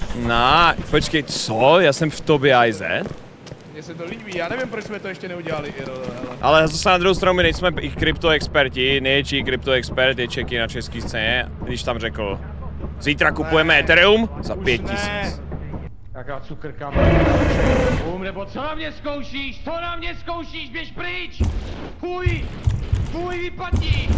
Počkej, co? Já jsem v tobě, Aize? Mně se to líbí, já nevím, proč jsme to ještě neudělali, ale zase na druhou stranu my nejsme i kryptoexperti, největší kryptoexpert je Čeky na české scéně, když tam řekl zítra kupujeme Ethereum za 5000. Jaká cukrka, nebo co na mě zkoušíš, běž pryč! Fuj, vypadni!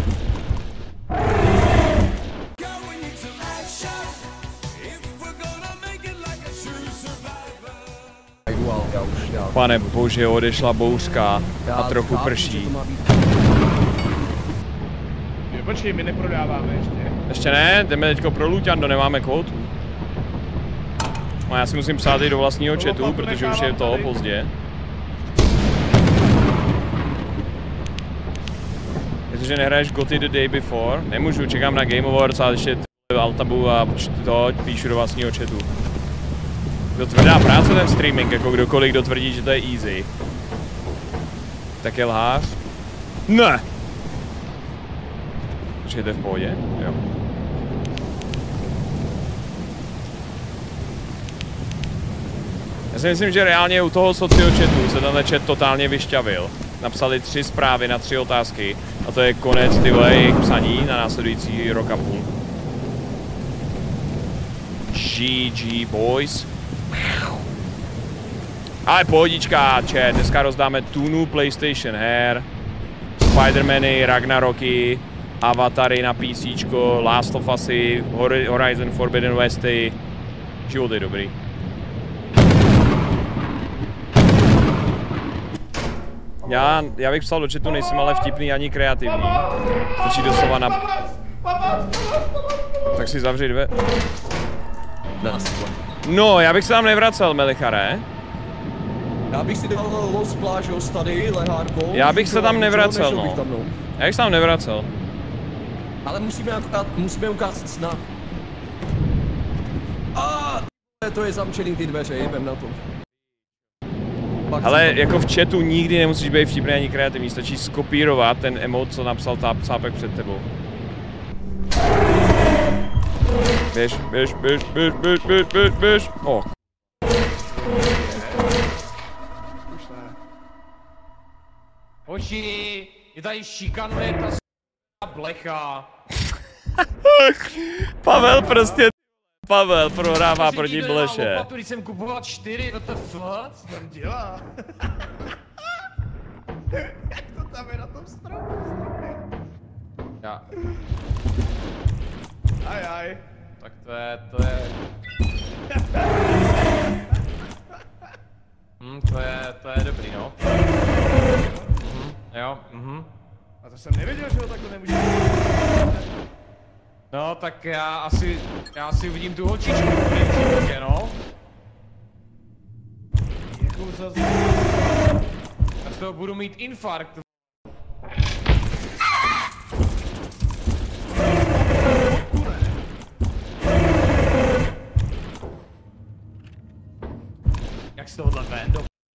Pane bože, odešla bouřka a trochu prší. Počkej, my neprodáváme ještě. Ještě ne, jdeme teďko pro Luťando, nemáme kvotu. No já si musím psát i do vlastního chatu, protože už je to pozdě. Protože nehraješ Goty the day before, nemůžu, čekám na Game Awards a ještě Altabu a to píšu do vlastního chatu. To tvrdá práce ten streaming, jako kdokoliv, kdo tvrdí, že to je easy. Tak je lhář? Ne! Počkej, to je v pohodě? Jo. Já si myslím, že reálně u toho sociochatu se tenhle chat totálně vyšťavil. Napsali 3 zprávy na 3 otázky a to je konec tyhle jejich psaní na následující rok a půl. GG boys. Ale pohodička, chat, dneska rozdáme tunu PlayStation her, Spider-Many, Ragnaroky, Avatary na PC, Last of Usy, Horizon Forbidden Westy, život je dobrý. Já bych psal do chatu, nejsem ale vtipný ani kreativní. Stačí doslova na... Tak si zavři dvě. No, já bych se tam nevracel, Melichare. Já bych si dal Lost Plážo tady, lehárkou. Já bych se tam nevracel, no. Já bych se tam nevracel. Ale musíme ukázat snad. To je zamčený ty dveře, jebem na to. Ale jako v chatu nikdy nemusíš být vtipný ani kreativní, stačí skopírovat ten emote, co napsal cápek před tebou. Běž. Oh. Hoši, je tady šikanuje ta blecha. Pavel prohrává proti bleše. Když jsem kupoval 4, WTF, co tam dělá? Jak to tam je na tom stromu? Já. Aj. Tak to je... to je dobrý, no. Jo, A to jsem nevěděl, že ho takhle nemůže. No, tak já asi uvidím tu holčičku v životě, no. Jakou zase? Já z toho budu mít infarkt. Jak z tohohle ven?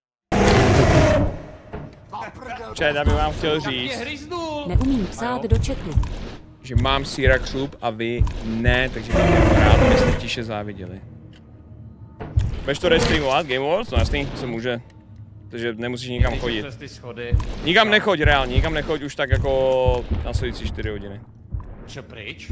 Čet, já bych vám chtěl říct, neumím psát do chatu, že mám Syraxub a vy ne, takže bych jen rád, abyste tiše záviděli. Budeš to restreamovat, Game Awards? No jasný, se může. Takže nemusíš nikam chodit. Nikam nechoď, reálně, nikam nechoď už tak jako následující 4 hodiny. Co pryč?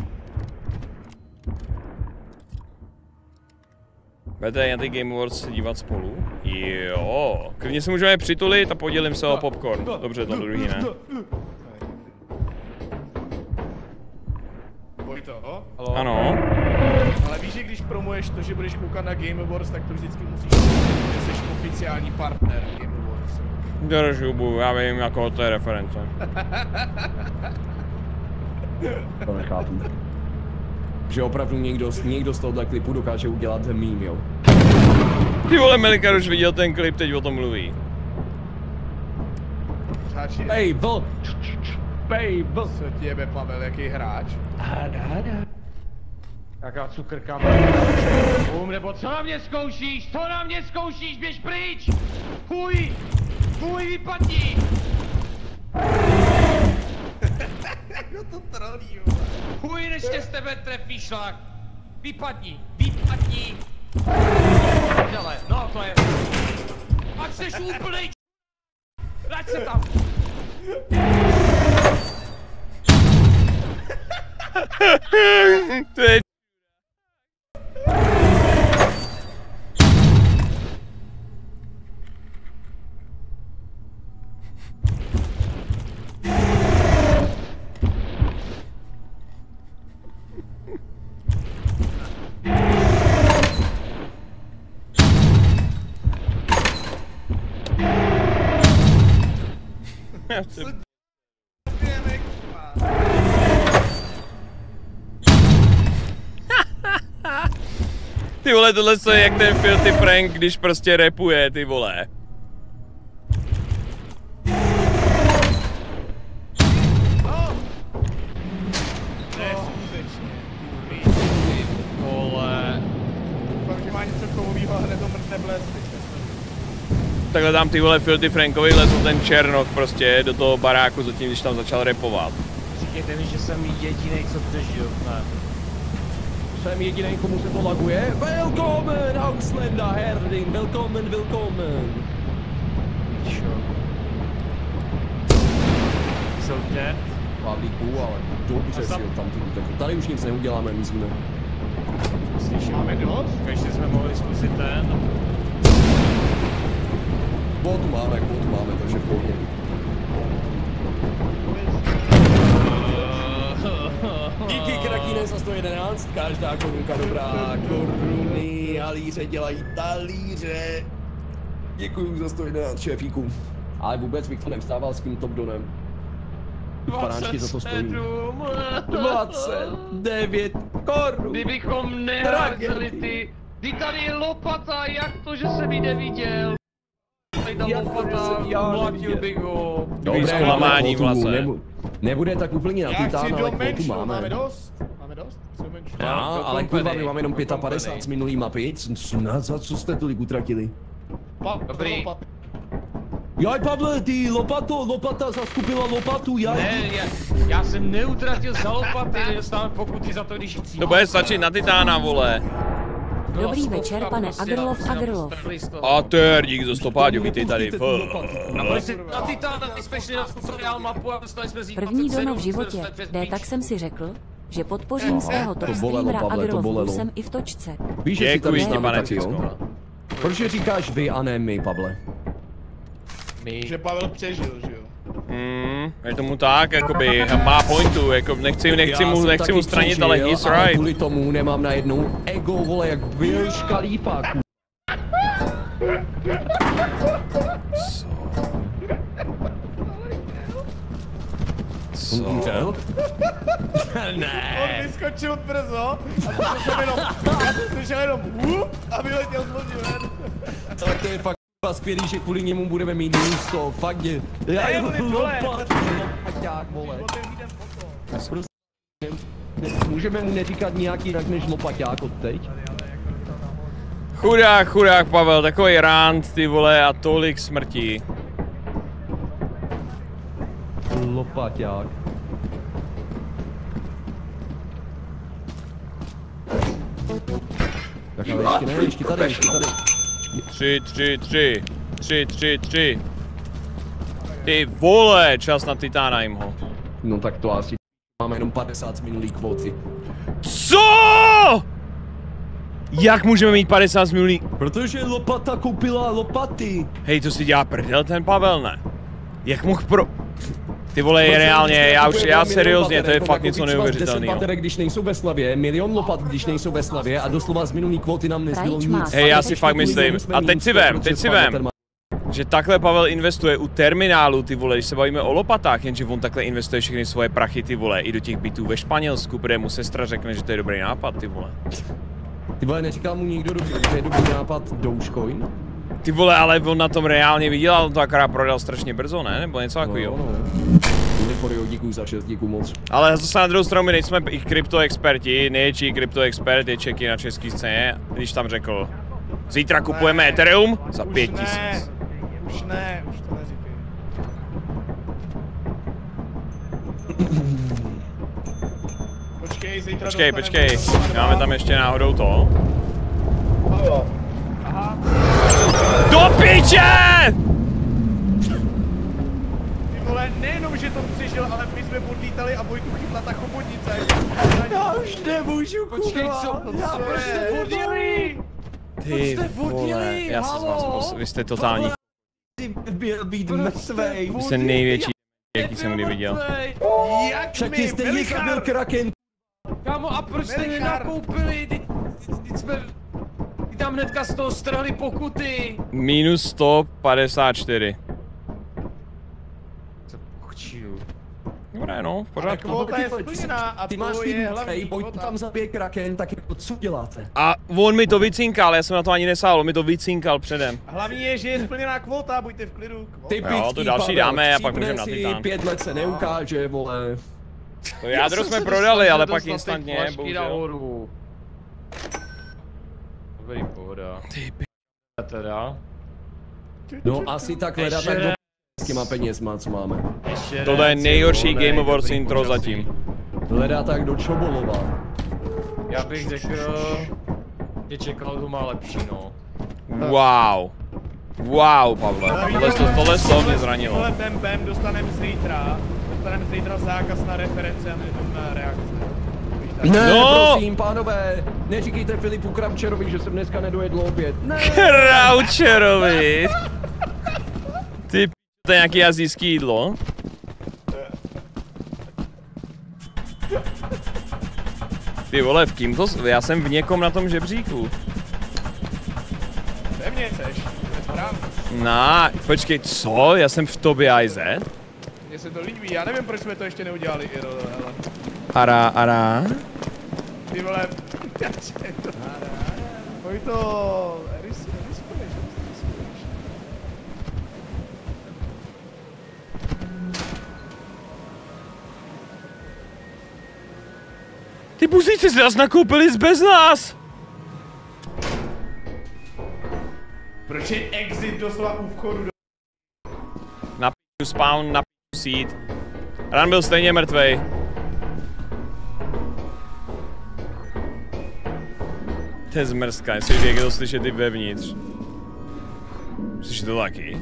Budete na ty Game Awards se dívat spolu? Jo, klidně se můžeme přitulit a podělím se o popcorn. Dobře, to druhý ne. To? Ano. Ale víš, že když promuješ to, že budeš koukat na Game Awards, tak to vždycky musíš říct, že jsi oficiální partner Game Awards. Držubu, já vím, jako to je reference. To nechápu. Že opravdu někdo z tohohle klipu dokáže udělat meme, jo? Ty vole, Melikar už viděl ten klip, teď o tom mluví. Babel! Co ti jebe, Pavel, jaký hráč? Jaká cukrka, nebo co na mě zkoušíš, běž pryč! Fuj, vypadni! Kdo to trolí, vole? Fuj, než tě z tebe trefí šlak! Vypadni! No to je... Ať seš úplnej Vrať se tam! To je... Ty vole, tohle je jak ten Filthy Frank, když prostě rapuje, ty vole. Vole. Doufám, že má něco kovovýho a hned to mrtne blesky. Takhle tam ty vole Filthy Frankovi lezl ten Černoch prostě do toho baráku zatím, když tam začal rapovat. Říkejte mi, že jsem jedinej, co přežil, ne. Jsem jediný, komu se to laguje. Velkommen, Auslanda Herding, velkommen, velkommen. Jsou tě? Pavlíku, ale dobře si ho tam tu. Tady už nic neuděláme, myslíme. Máme dost? Ještě jsme mohli zkusit ten. Kvotu máme, takže v pohodě. Díky Krakine za 111, každá korunka dobrá, koruny, halíře dělají talíře. Děkuju za 111, šéfíku. Ale vůbec bych to nevstával s tím top donem. Panáčky za to stojí. 29 korun. Kdybychom neházeli ty tady je lopata, jak to, že jsem ji neviděl? Tady ta lopata, mlátil bych ho. Dobré zklamání vlastně. Nebude tak úplně na titána, ale kvotu máme. Máme dost? Máme dost? No, ale kurva, my máme jenom 55 z minulý mapy. Za co jste tolik utratili? Dobrý. Jaj, Pavle, ty lopata zaskupila lopatu, jaj. Ne, já jsem neutratil za lopaty, nedostávám pokuty za to, když chci. To bude stačit na titána, vole. Dobrý večer, pane Agrlov. A ter, dík za stopáďu, vítej tady. A proč jsi na titána, my jsme šli na tutoriál mapu a dostali jsme z ní První 27, dono v životě, tak jsem si řekl, že podpořím svého top bolelo, streamera Pavle, to Agrlov bolelo. Plusem i v točce. Víš, že si tady Děkuji ti, pane taky, jo? Proč říkáš vy a ne my, Pavle? Že Pavel přežil, že jo? Je tomu tak, jakoby, má pointu, jako nechci mu stranit, ale he's ale right. kvůli tomu nemám najednou ego, vole, jak Burj Khalifa, Co? Ne. On vyskočil brzo a slyšel jenom a vyletěl z lodi ven. Tak to je fakt skvělý, že kvůli němu budeme mít místo, fakt je. Já je lopaťák, vole. Můžeme mu neříkat nějak jinak než lopaťák od teď. Chudák Pavel, takový rant, ty vole, a tolik smrtí. Lopaťák. Tak ale ještě ne, ještě tady. 3. Ty vole, čas na titána jim ho. No tak to asi máme jenom 50 z minulý kvóty. Co? Jak můžeme mít 50 z minulý? Protože lopata koupila lopaty. Hej, to si dělá prdel ten Pavel, ne? Jak mohl Ty vole, je reálně, já seriózně, to je fakt něco neuvěřitelného. 10 když nejsou ve slavě, milion lopat, když nejsou ve slavě a doslova z minulý kvóty nám nezbylo nic. Hej, já si fakt myslím, a teď si vem, že takhle Pavel investuje u terminálu, ty vole, když se bavíme o lopatách, jenže on takhle investuje všechny svoje prachy, ty vole, i do těch bytů ve Španělsku, protože mu sestra řekne, že to je dobrý nápad, ty vole. Ty vole, neříkal mu nikdo, že je dobrý nápad Dogecoin? Ty vole, ale on na tom reálně vydělal, to akorát prodal strašně brzo, ne? Nebo něco takového. Díky za 6, díky moc. Ale zase na druhou stranu my nejsme i kryptoexperti, největší kryptoexpert je Čeky na české scéně, když tam řekl, zítra kupujeme Ethereum za 5000. Už to neříkej. Počkej, Počkej, máme tam ještě náhodou to. Do piče! Ty vole, nejenom, že to přežil, ale my jsme odlítali a Vojtu chytla ta chobotnice. Já už nemůžu, Počkej, co? Proč jste odjeli? Ty vole, já se z vás vy jste totální. Byl být mrtvej. Vy jste největší, jaký jsem kdy viděl. Jak Však my, ty stejně zabil Kraken. Kámo, a proč jste nenakoupili? Teď jsme... Ty tam hnedka z toho strhli pokuty. Minus 154. Co pochčiju? Dobré no, v pořádku. Kvota je splněná a ty to máš je tým, hlavní pojď kvota. tam zabije Kraken, tak jako co děláte? A on mi to vycinkal, já jsem na to ani nesáhl, on mi to vycinkal předem. Hlavní je, že je splněná kvota, buďte v klidu. Jo, to další dáme a pak můžeme na Titán. 5 let se neukáže, vole. To jádro jsme prodali, ale pak instantně, bohužel. Nahoru. Dobrý, pohoda. Ty Teda. No asi tak hledá tak do s těma penězma, co máme. tohle je nejhorší Game Awards intro zatím. Hledá tak do Čobolova. Já bych řekl, že čekal, to má lepší, no. Wow. Wow, Pavle, tohle mě zranilo. Tohle bem dostaneme zítra zákaz na reference a nejenom na reakce. Ne, No! prosím, pánové, neříkejte Filipu Kramčerovi, že jsem dneska nedojedl opět. Ne! Kraučerovi. Ty to je nějaký asijský jídlo. Ty vole, v kým to? Já jsem v někom na tom žebříku. Pevně seš, to je správně. Počkej, co? Já jsem v tobě, Aize? Mně se to líbí, já nevím, proč jsme to ještě neudělali, Iro, ale... Ara. Ty vole, pojď to, riskuješ. Ty buzíci si nás nakoupili bez nás! Proč je exit doslova u vchodu do... Na p***u spawn, na p***u seed. Ran byl stejně mrtvej. To je zmrzka, jestli jak je to slyšet i vevnitř. Slyšíte to taky?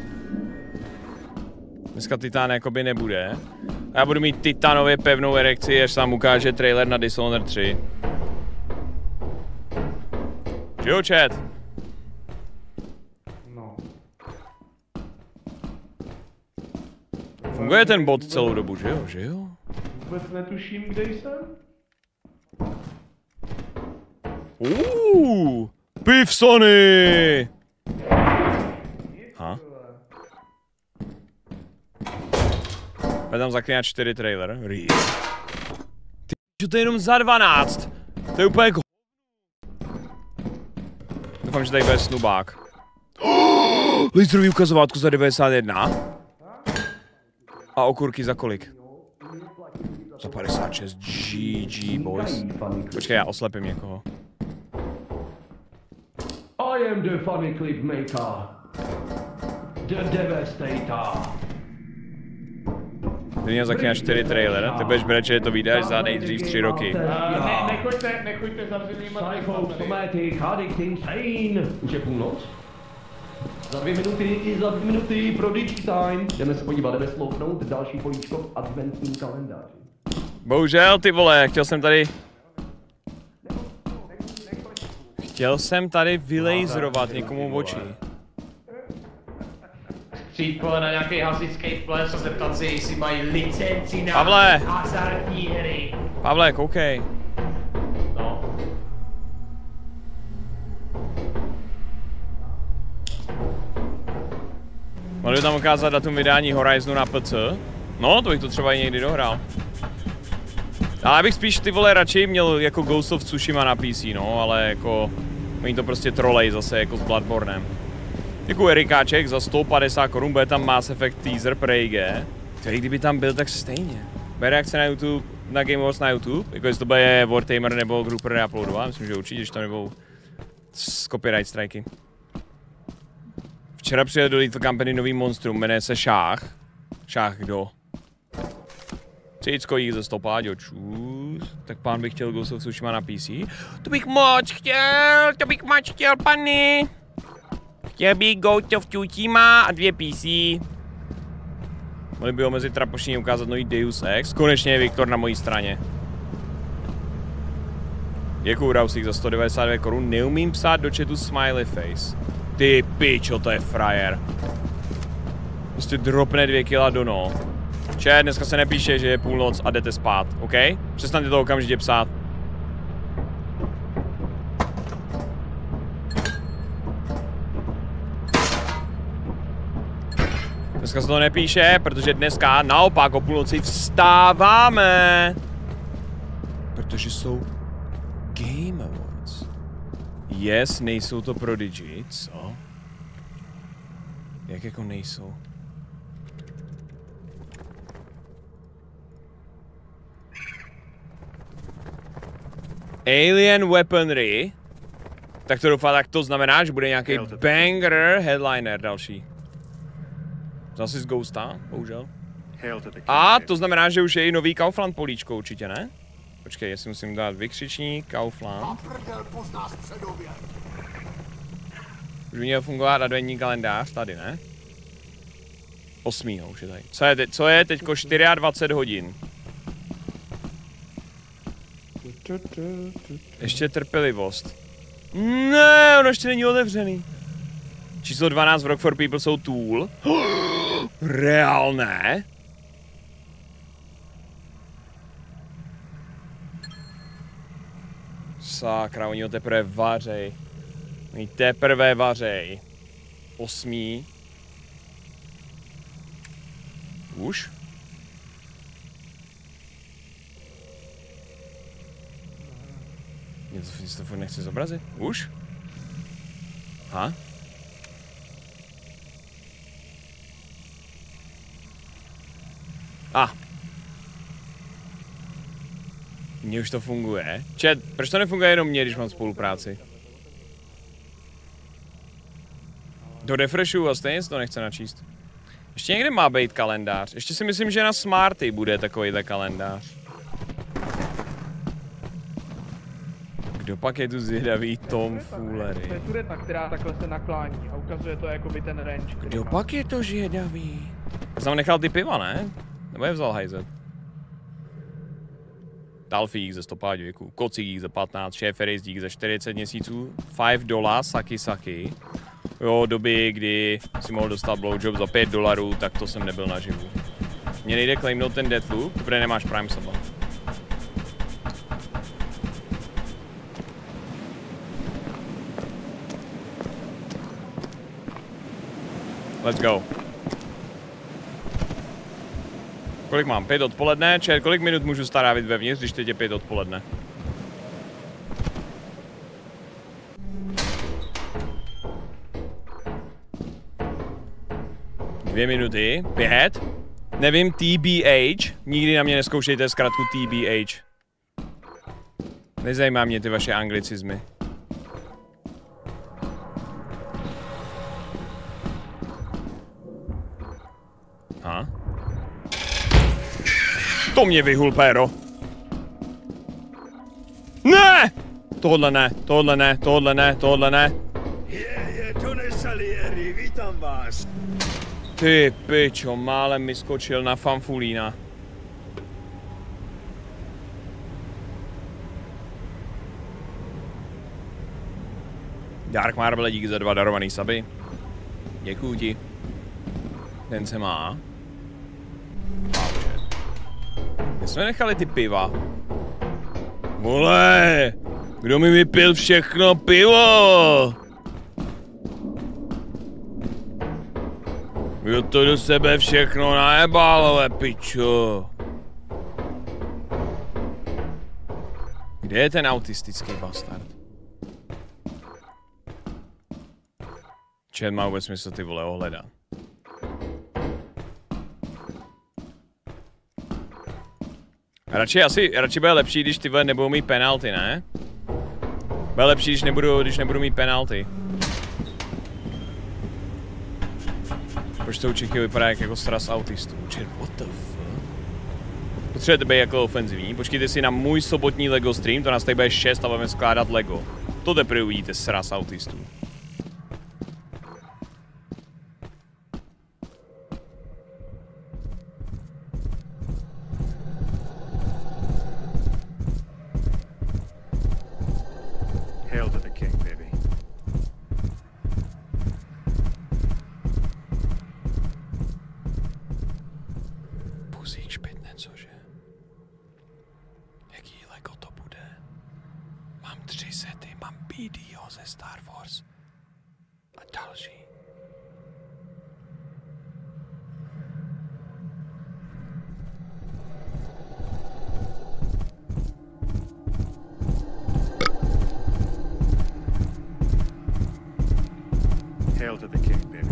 Dneska Titán jakoby nebude. A já budu mít titanově pevnou erekci, až tam ukáže trailer na Dishonored 3. Jo, chat? No. Funguje ten bot celou dobu, že jo? Vůbec netuším, kde jsem. Piv Sony! Ha? Bude tam zaklínat 4 trailer. Ty, to je jenom za 12. To je úplně jako... Doufám, že tady bude snubák. Litrový ukazovátku za 91. A okurky za kolik? Za 56. GG, boys. Počkej, já oslepím někoho. I am the funny clip maker. The Devastator. Ty měl zaklínat 4 trailer, ty budeš brát, že to vyjde až za nejdřív 3 roky. Nechoďte zavřenýma Automatic, Addict Insane. Už je půlnoc? Za 2 minuty pro Digitime. Jdeme se podívat, jdeme sloupnout další políčko v adventním kalendáři. Bohužel, ty vole, chtěl jsem tady vylejzrovat někomu oči. Přijít na nějaký hasičský ples a zeptat si, jestli mají licenci na Pavle! hazardní hry. Pavle, koukej. No. Mohli tam ukázat datum vydání Horizonu na PC? No, to bych to třeba i někdy dohrál. Ale já bych spíš ty vole radši měl jako Ghost of Tsushima na PC, no, ale jako... Oni to prostě trolej zase jako s Bloodbornem. Děkuji Erikáček za 150 korun, bude tam Mass Effect teaser Prey, který kdyby tam byl, tak stejně. Bude reakce na YouTube, na Game Awards na YouTube, jako jestli to bude Wartamer nebo Grouper reuploadovat, myslím, že určitě, že to nebudou copyright strajky. Včera přijel do Little Company nový monstrum, jmenuje se Šách. Šách kdo? Cicko jí ze stopáďo, čus. Tak pán bych chtěl Ghost of Tsushima na PC. To bych moc chtěl, pany. Chtěl bych Ghost of Tsushima a 2 PC. Mohli by omezit trapošení ukázat nový Deus Ex. Konečně je Viktor na mojí straně. Děkuju Rausík za 192 korun. Neumím psát do chatu smiley face. Ty pičo, to je frajer. Prostě dropne 2 kila do no. Čet, dneska se nepíše, že je půlnoc a jdete spát, OK? Přestaňte to okamžitě psát. Dneska se to nepíše, protože dneska naopak o půlnoci vstáváme. Protože jsou Game Awards. Yes, nejsou to Prodigy, co? Jak jako nejsou? Alien Weaponry. Tak to doufám, tak to znamená, že bude nějaký banger headliner další. Zase z Ghosta, bohužel. A to znamená, že už je i nový Kaufland políčko, určitě ne? Počkej, jestli musím dát vykřičník, Kaufland. Už by měl fungovat adventní kalendář, tady ne? 8. už je tady. Co je teďko 24 hodin? Ještě trpělivost. Ne, ono ještě není otevřený. Číslo 12 v Rock for People jsou Tool. Reálné? Sakra, oni ho teprve vařej. Oni teprve vařej. 8. Už? Nic to furt nechce zobrazit? Už? Ha? Mně už to funguje. Čet, proč to nefunguje jenom mě, když mám spolupráci? Do refreshu a stejně se to nechce načíst. Ještě někde má být kalendář. Ještě si myslím, že na Smarty bude takovýhle kalendář. Kdo pak je tu zvědavý Tom Foolery? To je tureta, která takhle se naklání a ukazuje to jakoby ten range. Kdo pak je to zvědavý? Jsem nechal ty piva, ne? Nebo je vzal hajzet? Dalfík ze 105 věků, Kocík za 15, Šéferis dík za 40 měsíců, $5, Saki. Jo, doby, kdy si mohl dostat blowjob za $5, tak to jsem nebyl naživu. Mně nejde claimnout ten Deathloop, protože nemáš Prime Saba. Let's go. Kolik mám? 5 odpoledne? Čer, kolik minut můžu starávit vevnitř, když teď je 5 odpoledne? Dvě minuty? 5? Nevím, TBH? Nikdy na mě neskoušejte zkrátku TBH. Nezajímá mě ty vaše anglicizmy. Ha? To mě vyhul, péro. Ne! Tohle ne, tohle ne, tohle ne, tohle ne. Je, Tony Salieri, vítám vás. Ty pičo, málem mi skočil na fanfulína. Dark Marble, díky za 2 darovaný suby. Děkuju ti. Ten se má. My jsme nechali ty piva. Vole! Kdo mi vypil všechno pivo? Kdo to do sebe všechno najebal, ale pičo? Kde je ten autistický bastard? Čet má vůbec smysl ty vole ohledat. Radši bude lepší, když ty vole nebudou mít penalty, ne? Bude lepší, když nebudu mít penalty. Proč to u Čechy vypadá jako sraz autistů? Čet, what the fuck? Potřebujete být jako ofenzivní. Počkejte si na můj sobotní LEGO stream, to nás tady bude 6 a budeme skládat LEGO. To teprve uvidíte sraz autistů. Star Wars a další. Hail to the king, baby.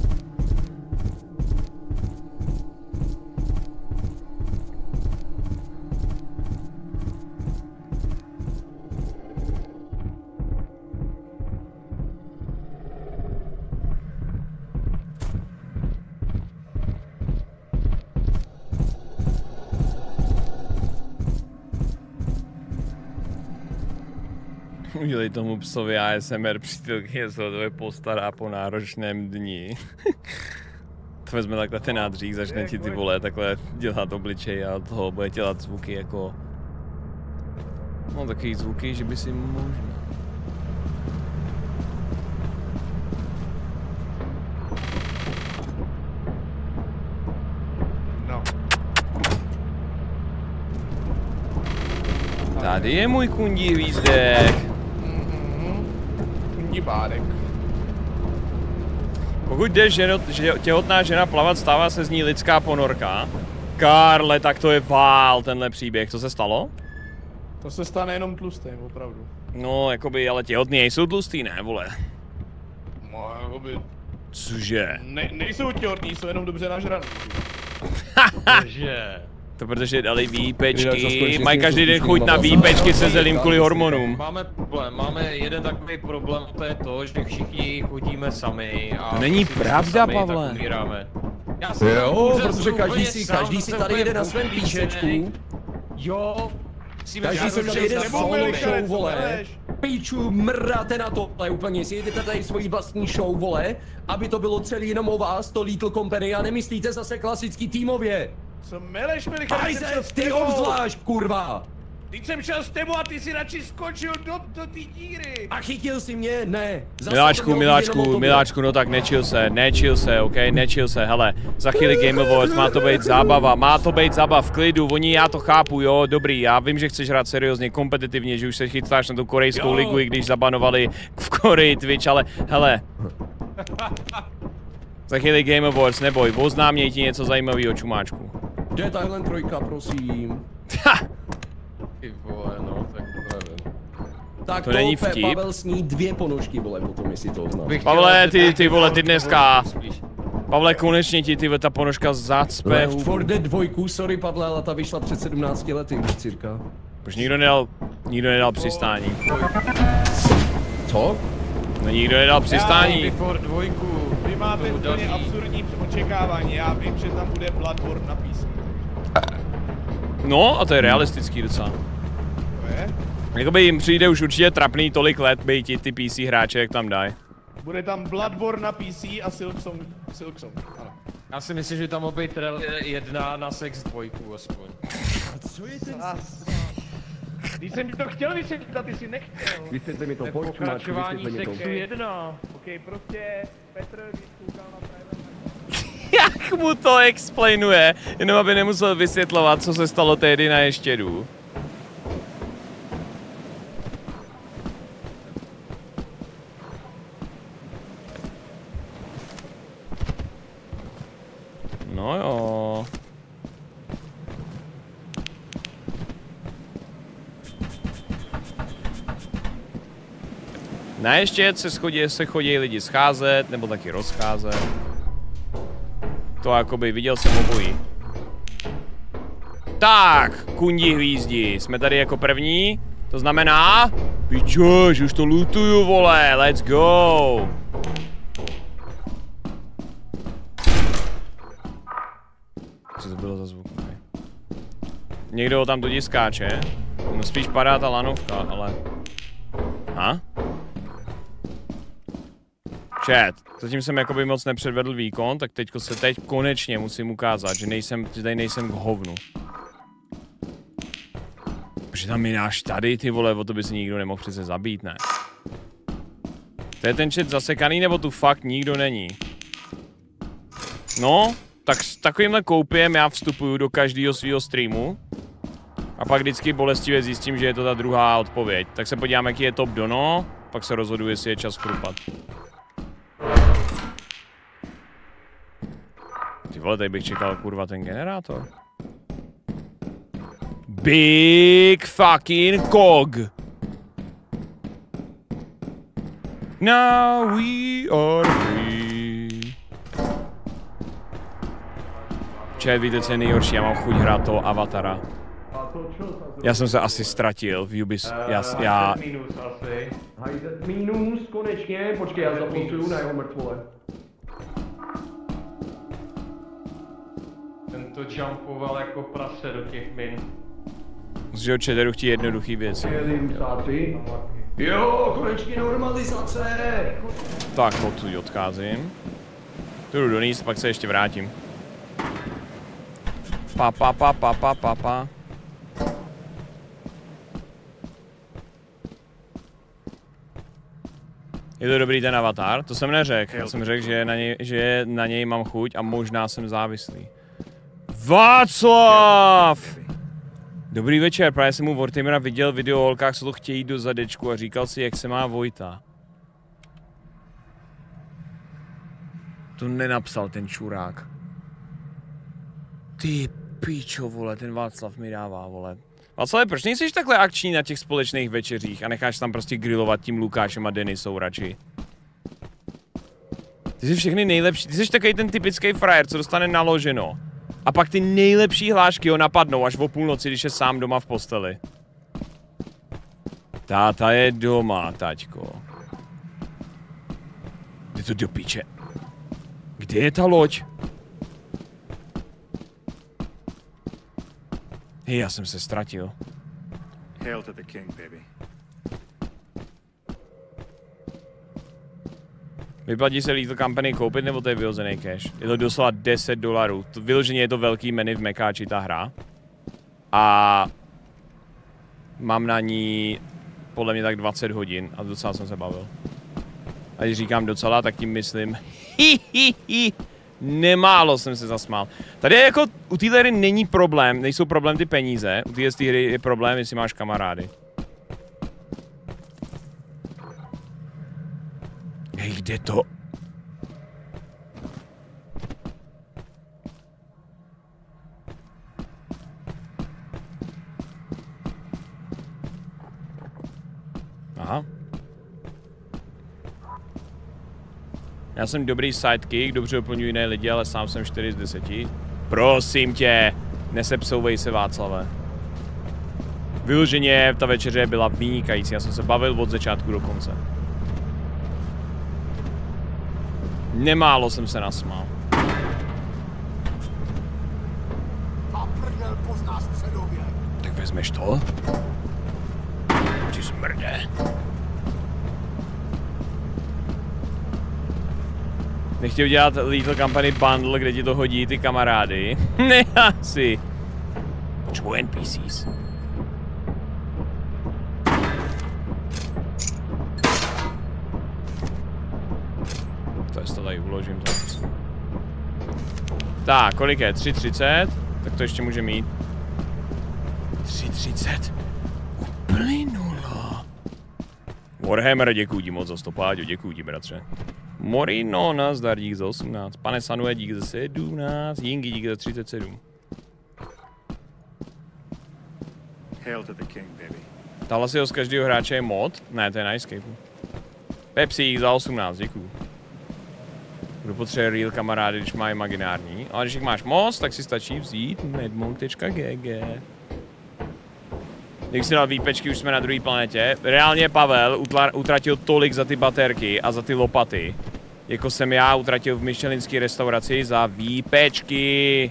Udělej tomu psovi ASMR přítelkyně se o tebe postará po náročném dni. To vezme takhle ten nádřík, začne ti ty vole takhle dělat obličej a toho bude dělat zvuky jako... No takový zvuky, že by si možná... No. Tady je můj kundí hvízdek. Kundí bárek. Pokud jde těhotná žena plavat, stává se z ní lidská ponorka. Karle, tak to je vál, tenhle příběh. Co se stalo? To se stane jenom tlustým, opravdu. No, jakoby, ale těhotný nejsou tlustý, ne, vole? No, jakoby... Cože? Nejsou těhotný, jsou jenom dobře nažraný. Že. To protože dali výpečky, mají každý den chuť na výpečky se zelím kvůli hormonům. Máme problém, máme jeden takový problém, to je to, že všichni chodíme sami a... To není pravda, sami, Pavle. Tak umíráme. Jo, protože každý si tady jede na svém písečku. Jo. Každý si tady jede solo show, vole. Píču, mrdáte na to, ale úplně si jedete tady svoji vlastní show, vole. Aby to bylo celý jenom o vás, to Little Company, a nemyslíte zase klasický týmově. Co meleš, Milicha? Ajzef, ty obzvlášť, kurva! Teď jsem šel s tebou a ty si radši skočil do té díry. A chytil si mě? Ne. Miláčku, no tak nečil se, ok, nečil se, hele, za chvíli Game Awards, má to být zábava, v klidu, oni, já to chápu, jo, dobrý, já vím, že chceš hrát seriózně, kompetitivně, že už se chytáš na tu korejskou ligu, i když zabanovali v Koreji Twitch, ale, hele. Za chvíli Game Awards, neboj, oznáměj ti něco zajímavého, čumáčku. Kde je tahle trojka, prosím? Ty vole, no, tak to nevím. Tak to není vtip. Pavel sní 2 ponožky, vole, potom jestli to oznáš. Pavle, ty vole, ty dneska. Pavle, konečně ti ty ta ponožka zacpe. Left 4 Dead 2, sorry Pavle, ale ta vyšla před 17 lety už cirka. Už nikdo nedal přistání. Co? No nikdo nedal přistání. Before 2. Vy máte úplně absurdní očekávání, já vím, že tam bude Bloodborne na PC. No, a to je realistický docela. To je? Jakoby jim přijde už určitě trapný tolik let bejti ty PC hráče, jak tam dají. Bude tam Bloodborne na PC a Silksong. Ano. Já si myslím, že tam má být Rally 1 na Sex 2 aspoň. Co je ten Když jsem ti to chtěl vysvětlit a ty si nechtěl. Vysvětli mi to, pojď, Pokračování vysvětli mi Sexu to. 1. Ok, prostě Petr, když koukal na trailer. Jak mu to explainuje, jenom aby nemusel vysvětlovat, co se stalo tehdy na ještědu. No jo. Na ještěd se chodí lidi scházet, nebo taky rozcházet. To jakoby viděl jsem obojí. Tak, kundi hvízdi, jsme tady jako první, to znamená... Pičoš, už to lootuju, vole, let's go! Co to bylo za zvuk? Někdo tam totiž skáče, no spíš padá ta lanovka, ale... Ha? Chat, zatím jsem jakoby moc nepředvedl výkon, tak teď konečně musím ukázat, že tady nejsem k hovnu. Protože tam mináš tady, ty vole, o to by si nikdo nemohl přece zabít, ne? To je ten chat zasekaný, nebo tu fakt nikdo není? No, tak s takovýmhle koupiem já vstupuju do každého svého streamu. A pak vždycky bolestivě zjistím, že je to ta druhá odpověď. Tak se podívám, jaký je top dono. pak se rozhoduji, jestli je čas chrupat. Ty vole, tady bych čekal kurva ten generátor. Big fucking cog. Now we are free. Čet, víte, co je nejhorší, já mám chuť hrát toho Avatara. Já jsem se asi ztratil v Ubisoft. Já... Minus asi. Minus, konečně. Počkej, já započuju na jeho mrtvole. Tento jumpoval jako prase do těch min. Z jeho čederu chtějí jednoduchý věci. Jo, konečně normalizace! Tak, odtud odcházím. Tu jdu doníst, pak se ještě vrátím. Pa. Je to dobrý ten avatar? To jsem neřekl. Já jsem řekl, že na něj mám chuť a možná jsem závislý. Václav! Dobrý večer, právě jsem u Wartamera viděl video o holkách, co to chtějí do zadečku a říkal si, jak se má Vojta. To nenapsal ten čurák. Ty pičo, vole, ten Václav mi dává, vole. Václav, proč nejsi takhle akční na těch společných večeřích a necháš tam prostě grillovat tím Lukášem a Denisou radši? Ty jsi všechny nejlepší, ty jsi takový ten typický frajer, co dostane naloženo. A pak ty nejlepší hlášky ho napadnou až o půlnoci, když je sám doma v posteli. Táta je doma, taťko. Jde to do piče. Kde je ta loď? Hej, já jsem se ztratil. Hail to the king, baby. Vyplatí se Lethal Company koupit, nebo to je vyhozený cash? Je to doslova $10. Vyloženě je to velký menu v Mekáči, ta hra. A mám na ní podle mě tak 20 hodin a docela jsem se bavil. A když říkám docela, tak tím myslím nemálo jsem se zasmál. Tady je jako, u téhle hry není problém, nejsou problém ty peníze, u téhle hry je problém, jestli máš kamarády. Hej, kde to? Aha. Já jsem dobrý sidekick, dobře doplňuji jiné lidi, ale sám jsem 4 z 10. Prosím tě, nesepsouvej se, Václave. Vyloženě ta večeře byla vynikající, já jsem se bavil od začátku do konce. Nemálo jsem se nasmál. Tak vezmeš to? Ty smrde. Nechtěl udělat Lethal Company bundle, kde ti to hodí ty kamarády. Ne, asi. Potřebuji NPCs. To tady uložím to. Tak, kolik je? 3,30? Tak to ještě může mít. 3,30. Uplynulo. Warhammer, děkuji ti moc za stopáďo, děkuji ti, bratře. Morino, nazdar, dík za 18. Pane Sanue, dík za 17. Jingy, dík za 37. Hail to the king, baby. Ta hlasivost každého hráče je mod? Ne, to je na Escape. Pepsi, dík za 18, děkuji. Kdo potřebuje real kamarády, když má imaginární. Ale když jich máš moc, tak si stačí vzít medmon.gg. Když si dal výpečky, už jsme na druhé planetě. Reálně Pavel utratil tolik za ty baterky a za ty lopaty, jako jsem já utratil v michelinské restauraci za výpečky.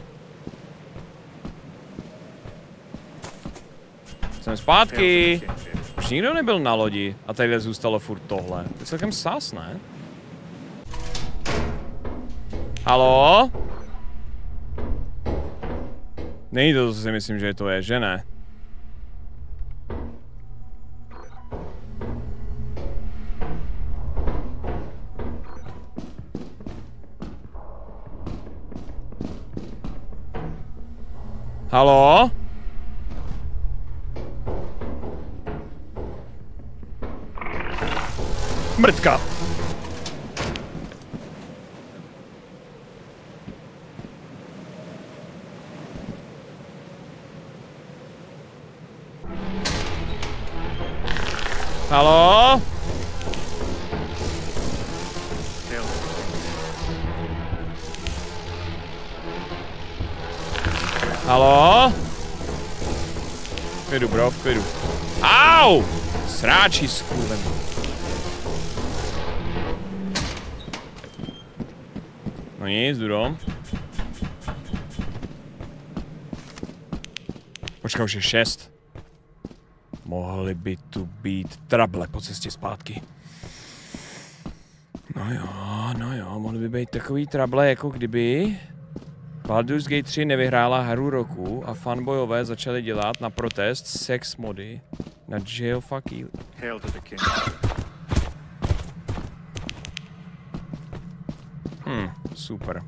Jsem zpátky. Už nikdo nebyl na lodi a tadyhle zůstalo furt tohle. To je celkem sas, ne? Haló? Není to, co si myslím, že to je, že ne? Haló? mrtka! Halo? Halo? V klidu, bro, v klidu. Au! Sráči s kůlem. No nic, jdu dom. Počkej, už je 6. Mohly by tu být trable po cestě zpátky. No jo, mohly by být takový trable, jako kdyby Baldur's Gate 3 nevyhrála hru roku a fanboyové začali dělat na protest sex mody na jailfucky. Hail to the king. Super.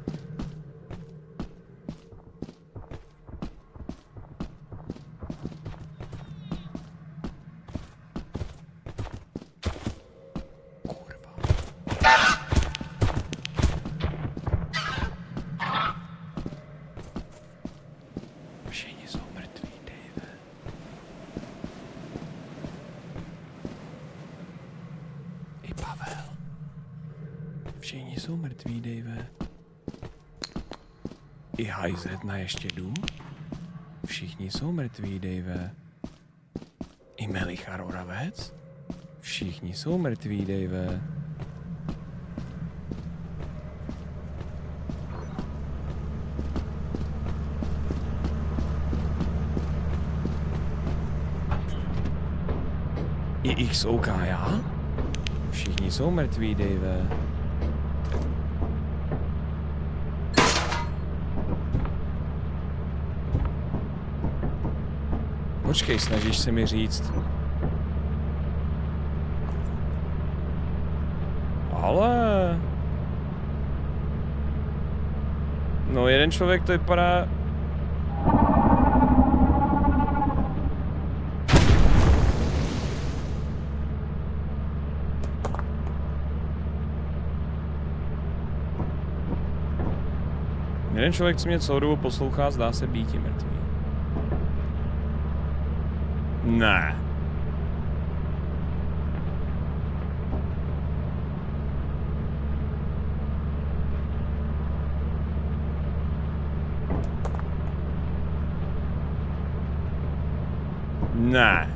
Všichni jsou mrtví, Dave. I Pavel. Všichni jsou mrtví, Dave. I Hajzet na ještě dům. Všichni jsou mrtví, Dave. I Melichar Oravec. Všichni jsou mrtví, Dave. I XOK já? Všichni jsou mrtví, Dave. Počkej, snažíš se mi říct. Ale... No, jeden člověk to vypadá... Jeden člověk, co mě celou dobu poslouchá, zdá se býti mrtvý. Ne. Ne.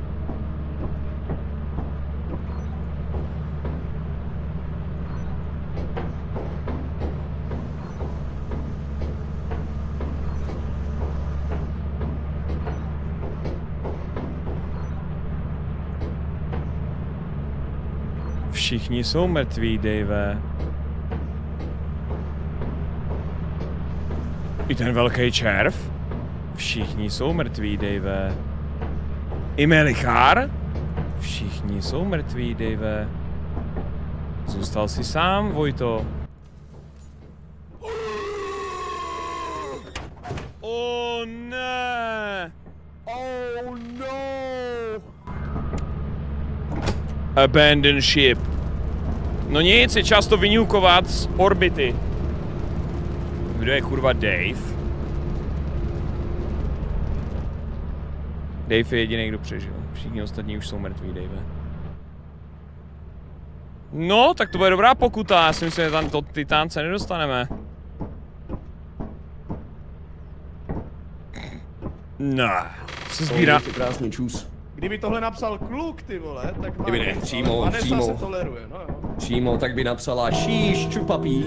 Všichni jsou mrtví, Dave. I ten velký červ? Všichni jsou mrtví, Dave. I Melichar? Všichni jsou mrtví, Dave. Zůstal jsi sám, Vojto. Oh ne! Oh no! Abandon ship. No nic, je čas to vyňukovat z orbity. Kdo je kurva Dave? Dave je jediný, kdo přežil. Všichni ostatní už jsou mrtví, Dave. No, tak to bude dobrá pokuta. Já si myslím, že tam to titánce nedostaneme. No, se sbírá. Krásný čus. Kdyby tohle napsal kluk, ty vole, tak má... Kdyby ne, přímo. se toleruje, no jo. Přímo, tak by napsala šíš čupapí.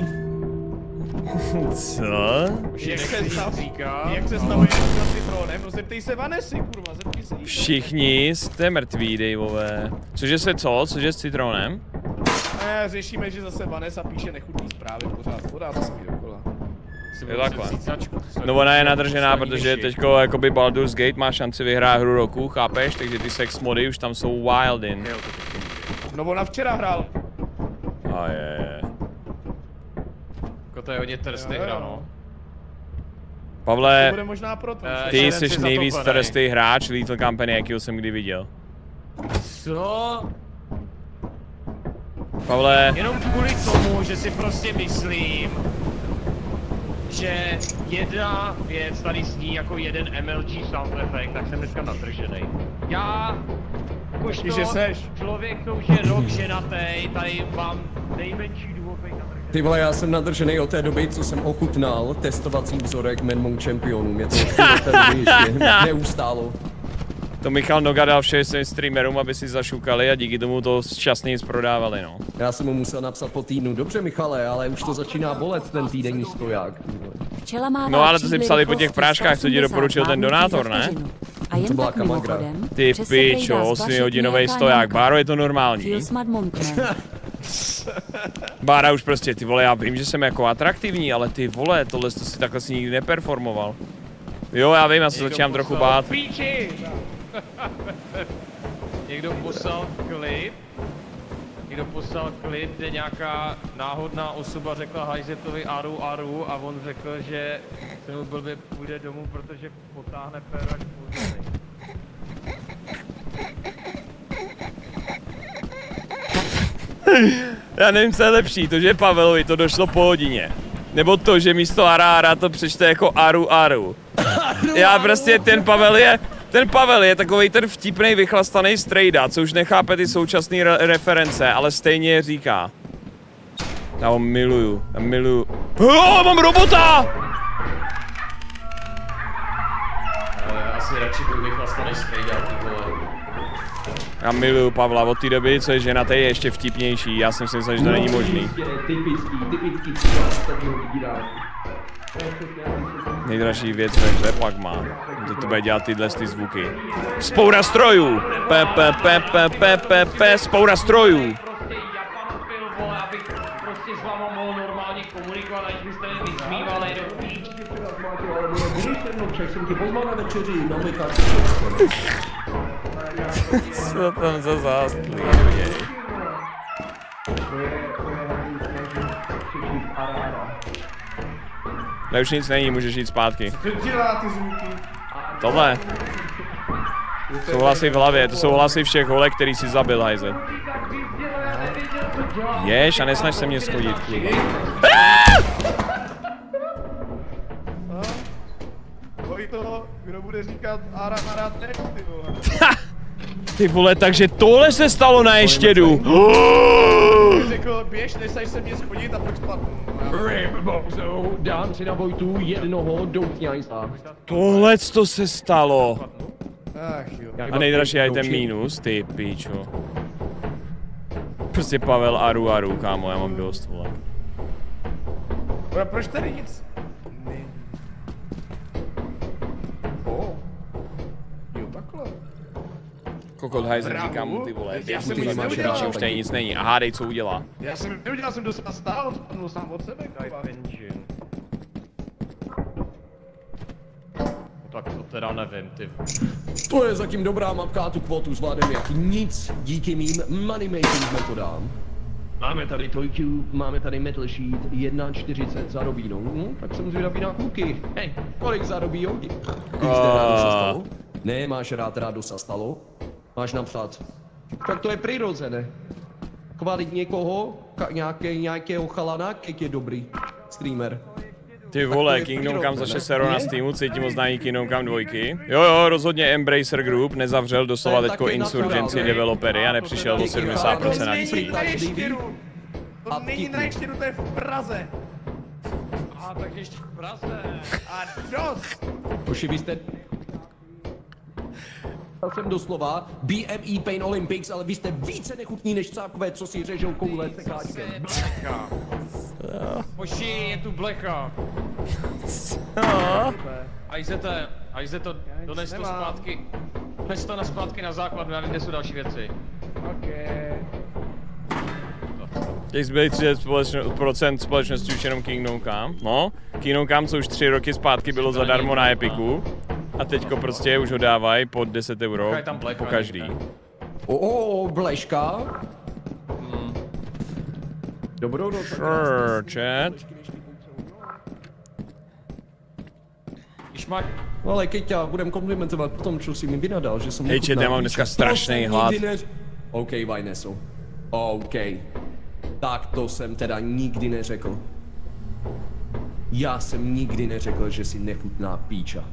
Co? Jak se stavuje za Citrónem? No zeptej se Vanessy, kurva, zeptej se jí. Všichni jste mrtví, Daveové. Cože se co? Cože s Citrónem? Ne, řešíme, že zase Vanessa píše nechutný zprávy pořád to samý dokola. Je takhle. No ona je nadržená, protože teďko jakoby Baldur's Gate má šanci vyhrát hru roku, chápeš? Takže ty sex mody už tam jsou wild in. No ona včera hrál. A je. To je hodně trstý hra, no. Pavle, To bude možná proto. ty jsi nejvíc trstý hráč Lethal Company, jakýho jsem kdy viděl. Co? Pavle. Jenom kvůli tomu, že si prostě myslím, že jedna věc tady zní jako jeden MLG sound effect, tak jsem dneska nadrženej. Já, jakožto člověk, to už je rok ženatej, tady mám nejmenší důvod být nadrženej. Ty vole, já jsem nadrženej od té doby, co jsem ochutnal testovací vzorek Menmong Championů. Mě to od té doby ještě neustálo. To Michal Noga dal všem svým streamerům, aby si zašukali a díky tomu to šťastně nic prodávali, no. Já jsem mu musel napsat po týdnu, dobře Michale, ale už to začíná bolet ten týdenní stoják. No ale to si psali po těch práškách, co ti doporučil ten donátor, ne? To byla kamagra. Ty pičo, 8hodinový stoják, Báro, je to normální? Bára už prostě, ty vole, já vím, že jsem jako atraktivní, ale ty vole, tohle to si takhle si nikdy neperformoval. Jo, já vím, já se začínám trochu bát. Někdo poslal klip, kde nějaká náhodná osoba řekla Hajzetovi aru a on řekl, že se mu blbě půjde domů, protože potáhne péro až půjde. Já nevím, co je lepší, to, že Pavelovi to došlo po hodině. Nebo to, že místo Ara to přečte jako Aru. Já prostě, ten Pavel je takovej ten vtipnej, vychlastaný strejda, co už nechápe ty současné reference, ale stejně je říká. Já ho miluju. Oh, mám robota! Asi radši byl vychlastaný strejda, ty vole. Já miluju Pavla, od té doby, co je ženatý, je ještě vtipnější, já jsem si myslel, že to není možný. Typický Nejdražší věc ve hře pak má. To bude dělat tyhle zvuky. Spoura strojů! Spoura strojů! Prostě Japan byl, vole, abych prostě s váma mohl normálně komunikovat, ať byste nevysmívali do píč. Jsem ti pozval na večeři, no my tak. Co tam za záství? Ne, už nic není, můžeš jít zpátky. Co dělá ty zvuky? Tohle. Jsou hlasy v hlavě, to jsou hlasy všech holek, který si zabil, hajze. Jež, a nesnaž se mě schodit, kluba. To, kdo bude říkat Arad ne, ty vole. Ty vole, takže tohle se stalo na Ještědu. Řekl, běž, nesaž se mě schodit a pak spadnu. Dám si na Vojtu jednoho doutňajsa. Tohle to se stalo. Ach jo. A nejdražší je ten mínus, ty píčo. Prostě Pavel Aru, kámo, já mám dost, vole. Proč tady nic? Jo, takhle. Kokot hajzer, říkám mu, ty vole, Já jsem ty nic máš neudělal. radši, už tady nic není. A hádej, co udělá. Já jsem neudělal, jsem dost stál, spadnul sám od sebe, kurva. Tak to teda nevím, ty. To je zatím dobrá mapka, tu kvotu zvládeme jak nic díky mým money making metodám. Máme tady Toyku, máme tady Metal Sheet, 1,40 za robínou, no, tak jsem zvědavý na kluky. Hej, kolik za robí Jogi? Ne, máš rád Rádosa stalo? Máš napsat. Tak to je přirozené. Chválit někoho, nějakého chalana, jak je dobrý streamer. Ty vole, Kingdom Come za 6 € na Steamu, cítím oznání Kingdom Come 2. Jo, rozhodně Embracer Group nezavřel doslova teďko Insurgency developery a nepřišel o 70% akcí. To není na Ještědu, to je v Praze. A tak ještě v Praze. A dost. Poši, vy jste... Já jsem doslova BME Pain Olympics, ale vy jste více nechutní než cákové, co si řežou koule sekáčkem. Poši, je tu blecha. Ajzete, dones to zpátky. Dones to zpátky na základnu, já nevím, kde jsou další věci. Okay. Těch zbyli 30% společnosti už jenom Kingdom Come. No, Kingdom Come, co už 3 roky zpátky bylo zadarmo na Epiku. A teďko prostě už ho dávají pod 10 € po každý. Bleška. Dobrou noc. Sure, chat. No ale Keťa, budem komplimentovat po tom, co si mi vynadal, že jsem... Hej, chat, já mám dneska strašný hlad. OK, Vajneso. OK. Tak to jsem teda nikdy neřekl. Já jsem nikdy neřekl, že si nechutná píča.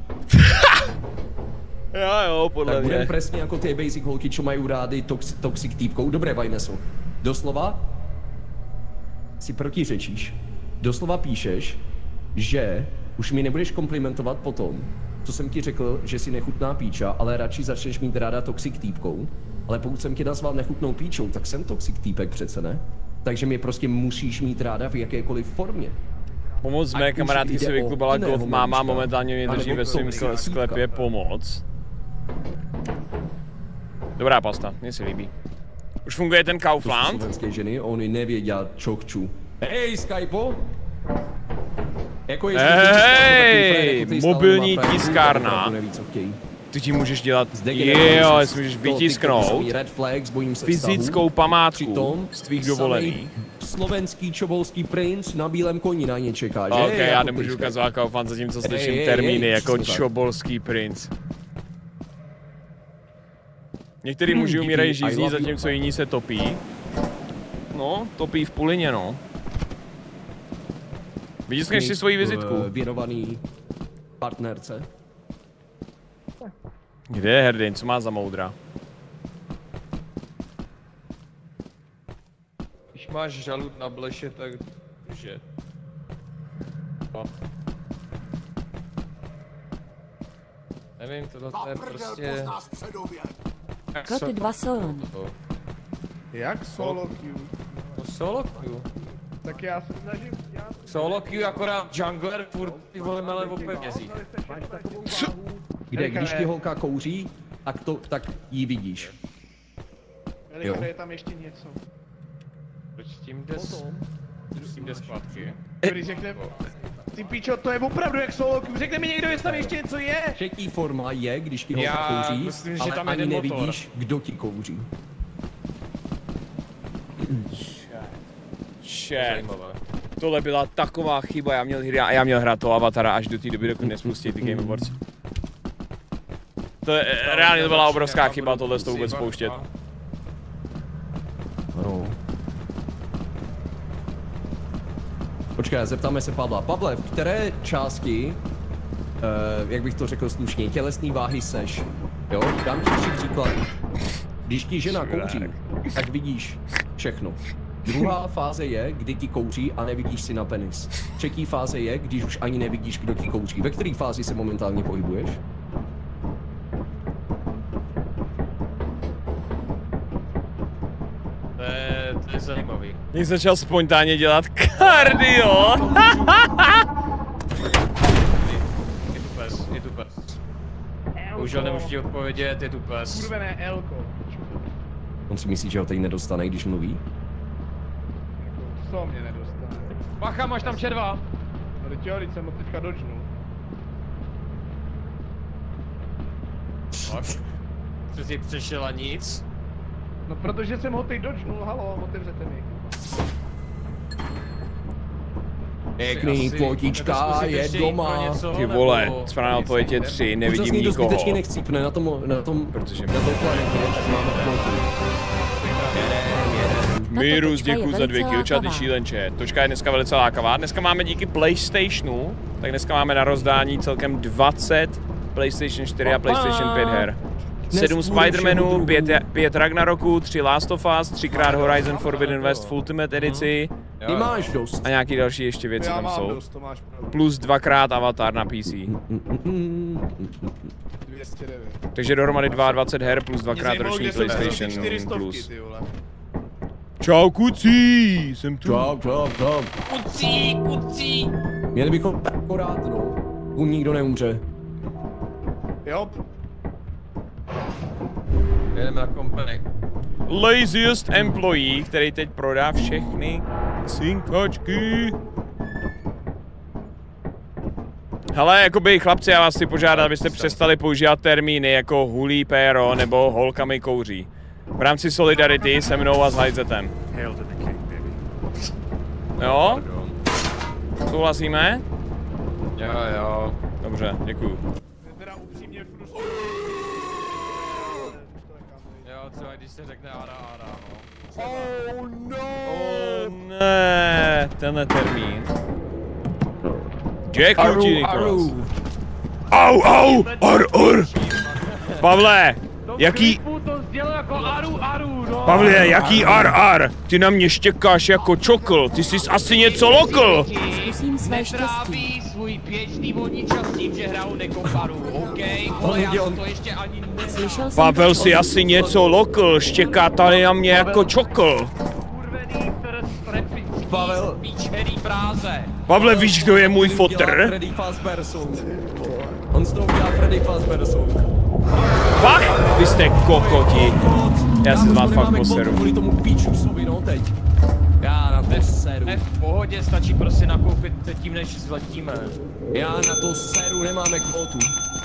Jo, podle tak mě. budem přesně jako ty basic holky, čo mají rády toxic týpkou. Dobré, Vajneso. Doslova si protiřečíš. Doslova píšeš, že už mi nebudeš komplimentovat potom, co jsem ti řekl, že si nechutná píča, ale radši začneš mít ráda toxic týpkou. Ale pokud jsem tě nazval nechutnou píčou, tak jsem toxic týpek přece, ne? Takže mě prostě musíš mít ráda v jakékoliv formě. Pomoc mé kamarádky se vyklubala Golf Máma, momentálně mě drží ve svém sklepě pomoc. Dobrá pasta, mně se líbí. Už funguje ten Kaufland? Slovenské ženy, oni nevědí, čo chču. Hej, Skypo! Jako hej, mobilní tiskárna. Ty ti můžeš dělat, jo, si můžeš vytisknout fyzickou památku z tvých dovolených. Slovenský čobolský princ na bílém koni na ně čeká, že? Ok, já nemůžu ukazovat Kaufland, zatímco slyším termíny jako čobolský princ. Některý muži umírají žízní, zatímco jiní se topí. No, topí v pulině, no. Vytiskneš si svoji vizitku. Věnovaný partnerce. Kde je hrdin, co má za moudra? Když máš žalud na bleše, tak že. Nevím, tohle je prostě... Kroty 2 solon. Jak solo queue? No solo queue. Tak já se snažím, Solo queue akorát jungler furt ty vole mele o penězích. Kde, když ti holka kouří, tak jí vidíš. Velikare, je tam ještě něco. Proč s tím jde zpátky? Který řekne, ty píčo, to je opravdu jak solo queue, řekne mi někdo, jestli tam ještě něco je. Třetí forma je, když ti holka kouří, myslím, že ale tam ani jede nevidíš, kdo ti kouří. Tohle byla taková chyba, já měl hrát toho Avatara až do té doby, dokud nespustí ty Game Awards. To je, reálně to byla obrovská chyba tohle s tou vůbec pouštět. No. Počkej, zeptáme se Pavla. Pavle, v které části, jak bych to řekl slušně, tělesné váhy seš? Jo, dám ti 3 příklady. Když ti žena kouří, tak vidíš všechno. Druhá fáze je, kdy ti kouří a nevidíš si na penis. Třetí fáze je, když už ani nevidíš, kdo ti kouří. Ve které fázi se momentálně pohybuješ? To je zajímavý. Když začal spontánně dělat kardio. Je tu pes. Bohužel nemůžu ti odpovědět, je tu pes. Kurvené Elko. On si myslí, že ho tady nedostane, když mluví? Co mě nedostane? Bacha, máš tam červa! No teď jo, teď jsem ho teďka dodžnul. Co jsi přešel a nic? No protože jsem ho teď dodžnul, halo, otevřete mi. Pěkný, plotička je doma. Ty vole, správná odpověď je 3, nevidím nikoho. Zbytečně nechcípne na tom Protože planetě, máme plotu. Mirus, děkuju za 2 kilčaty šílenče. Točka je dneska velice lákavá. Dneska máme díky PlayStationu, tak dneska máme na rozdání celkem 20 PlayStation 4 a PlayStation 5 her. 7 Spider-Manů, 5 Ragnaroků, 3 Last of Us, 3x Horizon Forbidden West Ultimate edici. Ty máš dost. A nějaký další ještě věci tam jsou. Dost, to máš pravdu. Plus 2x Avatar na PC. 209. Takže dohromady 22 her plus 2x roční PlayStation Plus. Čau kucí, jsem tu. Čau. Kucí! Měli bychom akorát, no. Nikdo neumře. Jo. Jedeme na company. Laziest employee, který teď prodá všechny cinkačky. Hele, jakoby chlapci, já vás chci požádat, abyste přestali používat termíny jako hulí péro nebo holkami kouří. V rámci solidarity se mnou a s Hajzetem. Jo? Souhlasíme? Jo. Dobře, děkuju. Teda upřímně frustrující. Jo, třeba když se řekne Ara, no. Oh no! Tenhle termín. Děkuji ti, Nikolas. Au, ar. Pavle, jaký... Pavle, jaký ar? Ty na mě štěkáš jako čokl, ty jsi asi něco lokl. Zkusím své netráví svůj běžný volný čas tím, že hraju nekoparu, okej? Vole, já to ještě ani Slyšel jsem Pavel si asi něco lokl, štěká tady na mě jako čokl. kurvený trestrepický Pavel. spíčený práze. Pavle, víš, kdo je můj fotr? Freddy Fazbear song. On z toho udělal Freddy Fazbear song. Fakt? Vy jste kokoti. Já si z vás fakt poseru. Kvůli tomu píčusovi, no teď. Já na to seru. V pohodě, stačí prostě nakoupit předtím, než zletíme. Já na to seru, nemáme kvotu.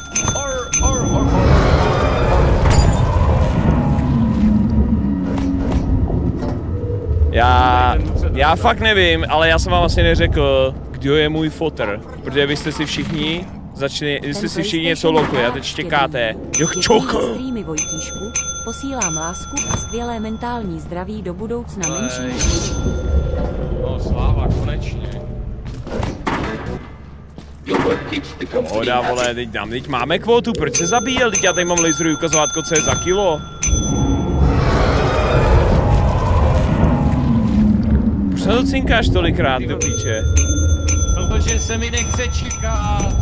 Já fakt nevím, ale já jsem vám asi neřekl, kdo je můj fotr. Protože vy jste si všichni něco lokli a teď štěkáte. Jak čokl! Vojtíšku, posílám lásku a skvělé mentální zdraví do budoucna menšímu. No sláva, konečně. Hoda, vole, teď máme kvotu, proč se zabíjel? Teď já tady mám laserový ukazovátko, co je za kilo. Proč se to cinkáš tolikrát do píče? Protože se mi nechce čekat.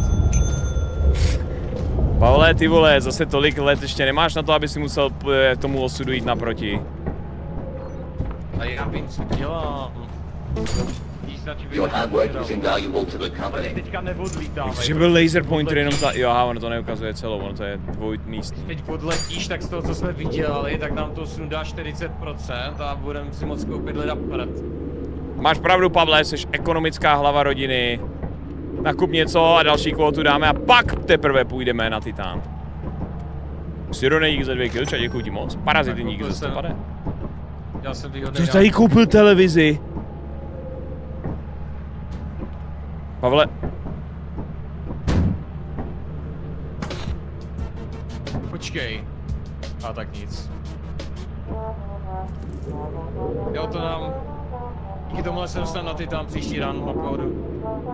Pavle, ty vole, zase tolik let ještě nemáš na to, aby si musel tomu osudu jít naproti. A já vím, co dělám. Teďka neodlítáme. Takže byl laser pointer jenom za... Jo, ono to neukazuje celou, ono to je dvojmístný. Teď odletíš, tak z toho, co jsme vydělali, tak nám to sundá 40% a budeme si moc koupit leda prd. Máš pravdu, Pavle, jsi ekonomická hlava rodiny. Nakup něco a další kvotu dáme a pak teprve půjdeme na Titán. Sirone, díky za 2 kilča, děkuji ti moc. Parazity, díky za 100 pade. Já jsem výhodný. Ty tady koupil televizi. Pavle. Počkej. A tak nic. Jo, to nám... Díky tomuhle se dostanu na Titán příští ráno na pohodu.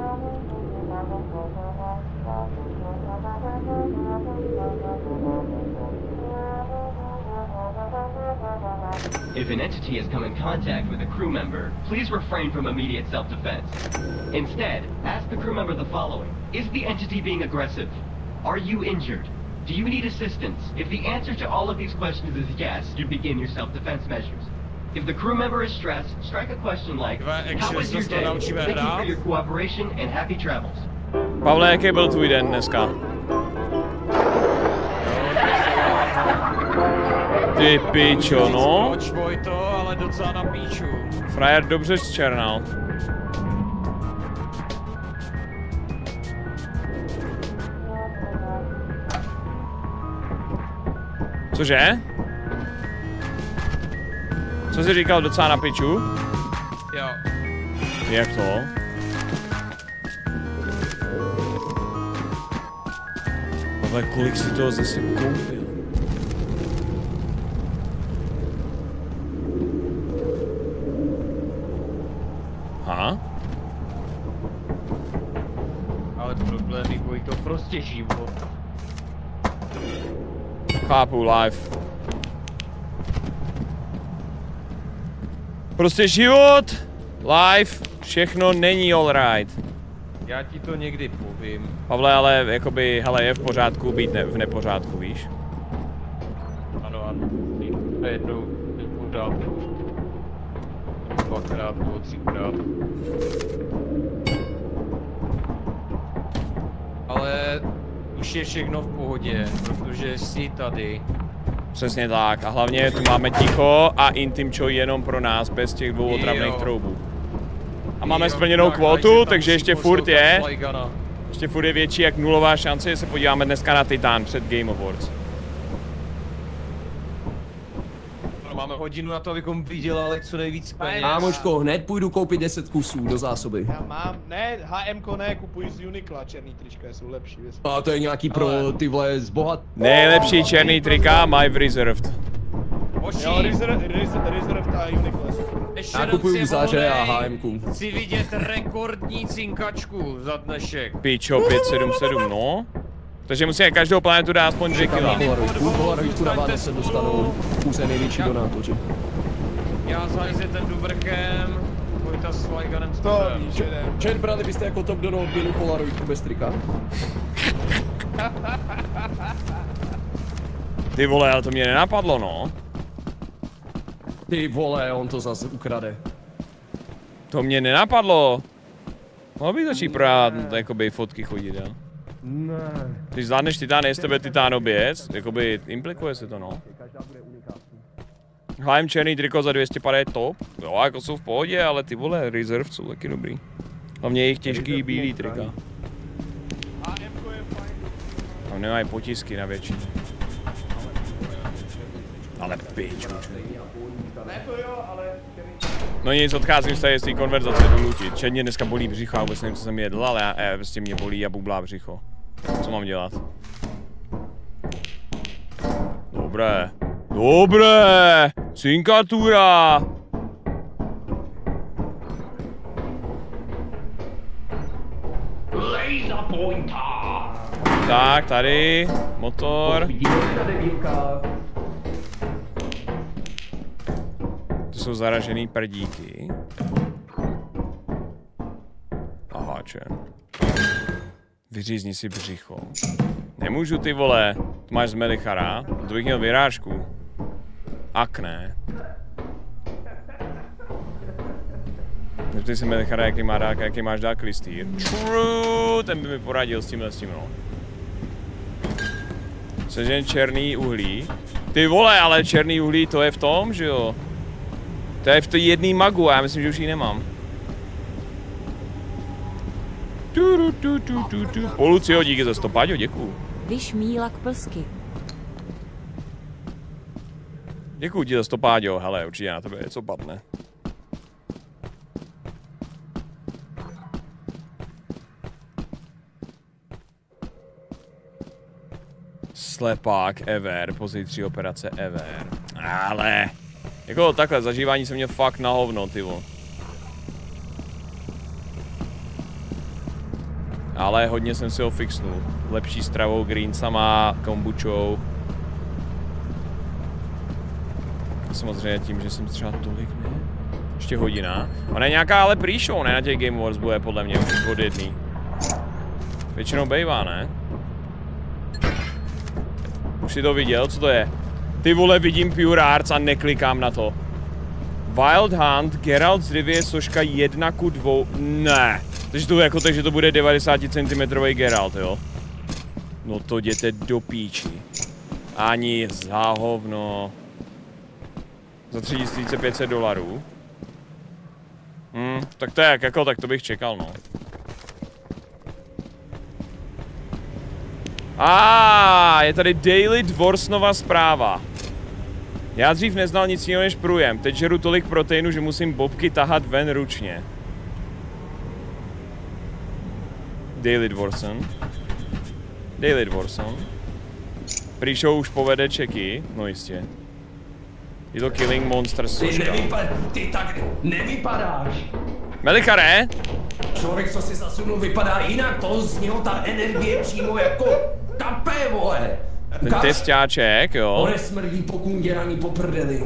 If an entity has come in contact with a crew member, please refrain from immediate self-defense. Instead, ask the crew member the following. Is the entity being aggressive? Are you injured? Do you need assistance? If the answer to all of these questions is yes, you begin your self-defense measures. If the crew member is stressed, strike a question like, how was your day? Thank you for your cooperation and happy travels. Pavle, jaký byl tvůj den dneska? Ty pičo, no. Počvoj to, ale docela na píču. Frajer dobře zčernal. Cože? Co jsi říkal, docela na piču? Jo. Jak to? Ale kolik si toho zase koupil? Ha? Ale problémy bojí to prostě život. Chápu, live. Prostě život, live, všechno není alright. Já ti to někdy povím. Pavle, ale jakoby, hele, je v pořádku být v nepořádku, víš? Ano, ano. A jednou budu dát. 2krát nebo 3krát. Ale už je všechno v pohodě, protože jsi tady. Přesně tak. A hlavně tu máme ticho a intimčo jenom pro nás, bez těch 2 otravných troubů. A máme splněnou kvotu, takže ještě furt je. Ještě furt je větší jak nulová šance, že se podíváme dneska na Titán před Game Awards. Máme hodinu na to, abychom vydělali co nejvíc peněz. Mámočko, hned půjdu koupit 10 kusů do zásoby. Já mám, ne, HMko ne, kupuji z Uniqla, černý trička jsou lepší. A to je nějaký pro ty vole zbohat. Nejlepší černý trika mají v Reserved. Jo, Reserved a Uniqla. Ještě Já kupuju záře a volnej. HMku. Chci vidět rekordní cinkačku za dnešek. Pičo, 577, no. Takže musíme každou planetu dát aspoň 2 kila. Polaroidku na Vánoce dostanou úze největší donátoři. Já za ten jdu vrkem. Pojďte s Flygunem To víš, že ne. Chat, brali byste jako top do odběru Polaroidku bez trika? Ty vole, ale to mě nenapadlo, no. Ty vole, on to zase ukrade. To mě nenapadlo. Mohl bych začít prodávat, jakoby fotky chodit, jo. Ne. Když zvládneš titán, je z tebe titánoběc, jakoby implikuje se to, no. HM černý triko za 250 je top. Jo, jako jsou v pohodě, ale ty vole, reserve jsou taky dobrý. Hlavně jejich těžký bílý trika. Tam nemají potisky na většině. Ale piču. Ne to jo, ale... No nic, odcházím z té konverzace do luti. Černě dneska bolí břicho, já vůbec nevím, co jsem jedl, ale prostě mě bolí a bublá břicho. Co mám dělat? Dobré. Dobré! Cinkatura! Laser pointer! Tak, tady. Motor. To jsou zaražený prdíky. Aha, čem. Vyřízni si břicho. Nemůžu, ty vole. To máš z Melichara. To bych měl vyrážku. Akné. Neptej se Melichara, jaký máš dál klistýr. True, ten by mi poradil s tímhle s tím, no. Sežen černý uhlí. Ty vole, ale černý uhlí to je v tom, že jo? To je v té jedný magu a já myslím, že už ji nemám. Lucio, díky za 100, Páďo, děkuju. Vyšmílak plsky. Děkuju ti za 100, Páďo, hele, určitě na tebe něco padne. Slepák ever, pozítří operace ever. Ale jako takhle, zažívání se mě fakt na hovno, tyvo. Ale hodně jsem si ho fixnul. Lepší stravou, greensama, kombučou. Samozřejmě tím, že jsem třeba tolik, ne? Ještě hodina. Ona je nějaká ale pre-show, ne? Na těch Game Awards bude podle mě už od jedný. Většinou bejvá, ne? Už jsi to viděl? Co to je? Ty vole, vidím Pure Arts a neklikám na to. Wild Hunt, Geralt z Rivie, soška 1:2. Ne. Takže to bude 90 cm Geralt, jo? No to jděte do píči. Ani za hovno. Za $3500. Tak to je jako, tak to bych čekal, no. Je tady Daily Dvorsnova zpráva. Já dřív neznal nic jiného než průjem. Teď žeru tolik proteinu, že musím bobky tahat ven ručně. Daily Dvorson. Daily Dvorson. Pre-show už povede čeky. No jistě. Je to Killing Monsters soška. Ty tak nevypadáš. Melichare? Člověk, co si zasunul, vypadá jinak. To z něho ta energie přímo jako kape, vole. Ten testáček, jo. On nesmrdí po kundě ani po prdeli.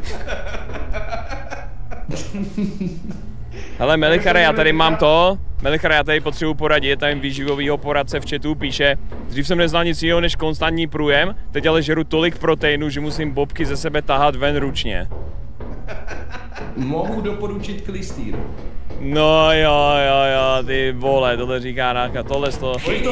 Hele, Melichare, já tady mám to. Melichare, já tady potřebuji poradit, tam výživovýho poradce v chatu píše. Dřív jsem neznal nic jiného než konstantní průjem, teď ale žeru tolik proteinu, že musím bobky ze sebe tahat ven ručně. Mohu doporučit klistýr. No jo, ty vole, tohle říká Náka, tohle z toho.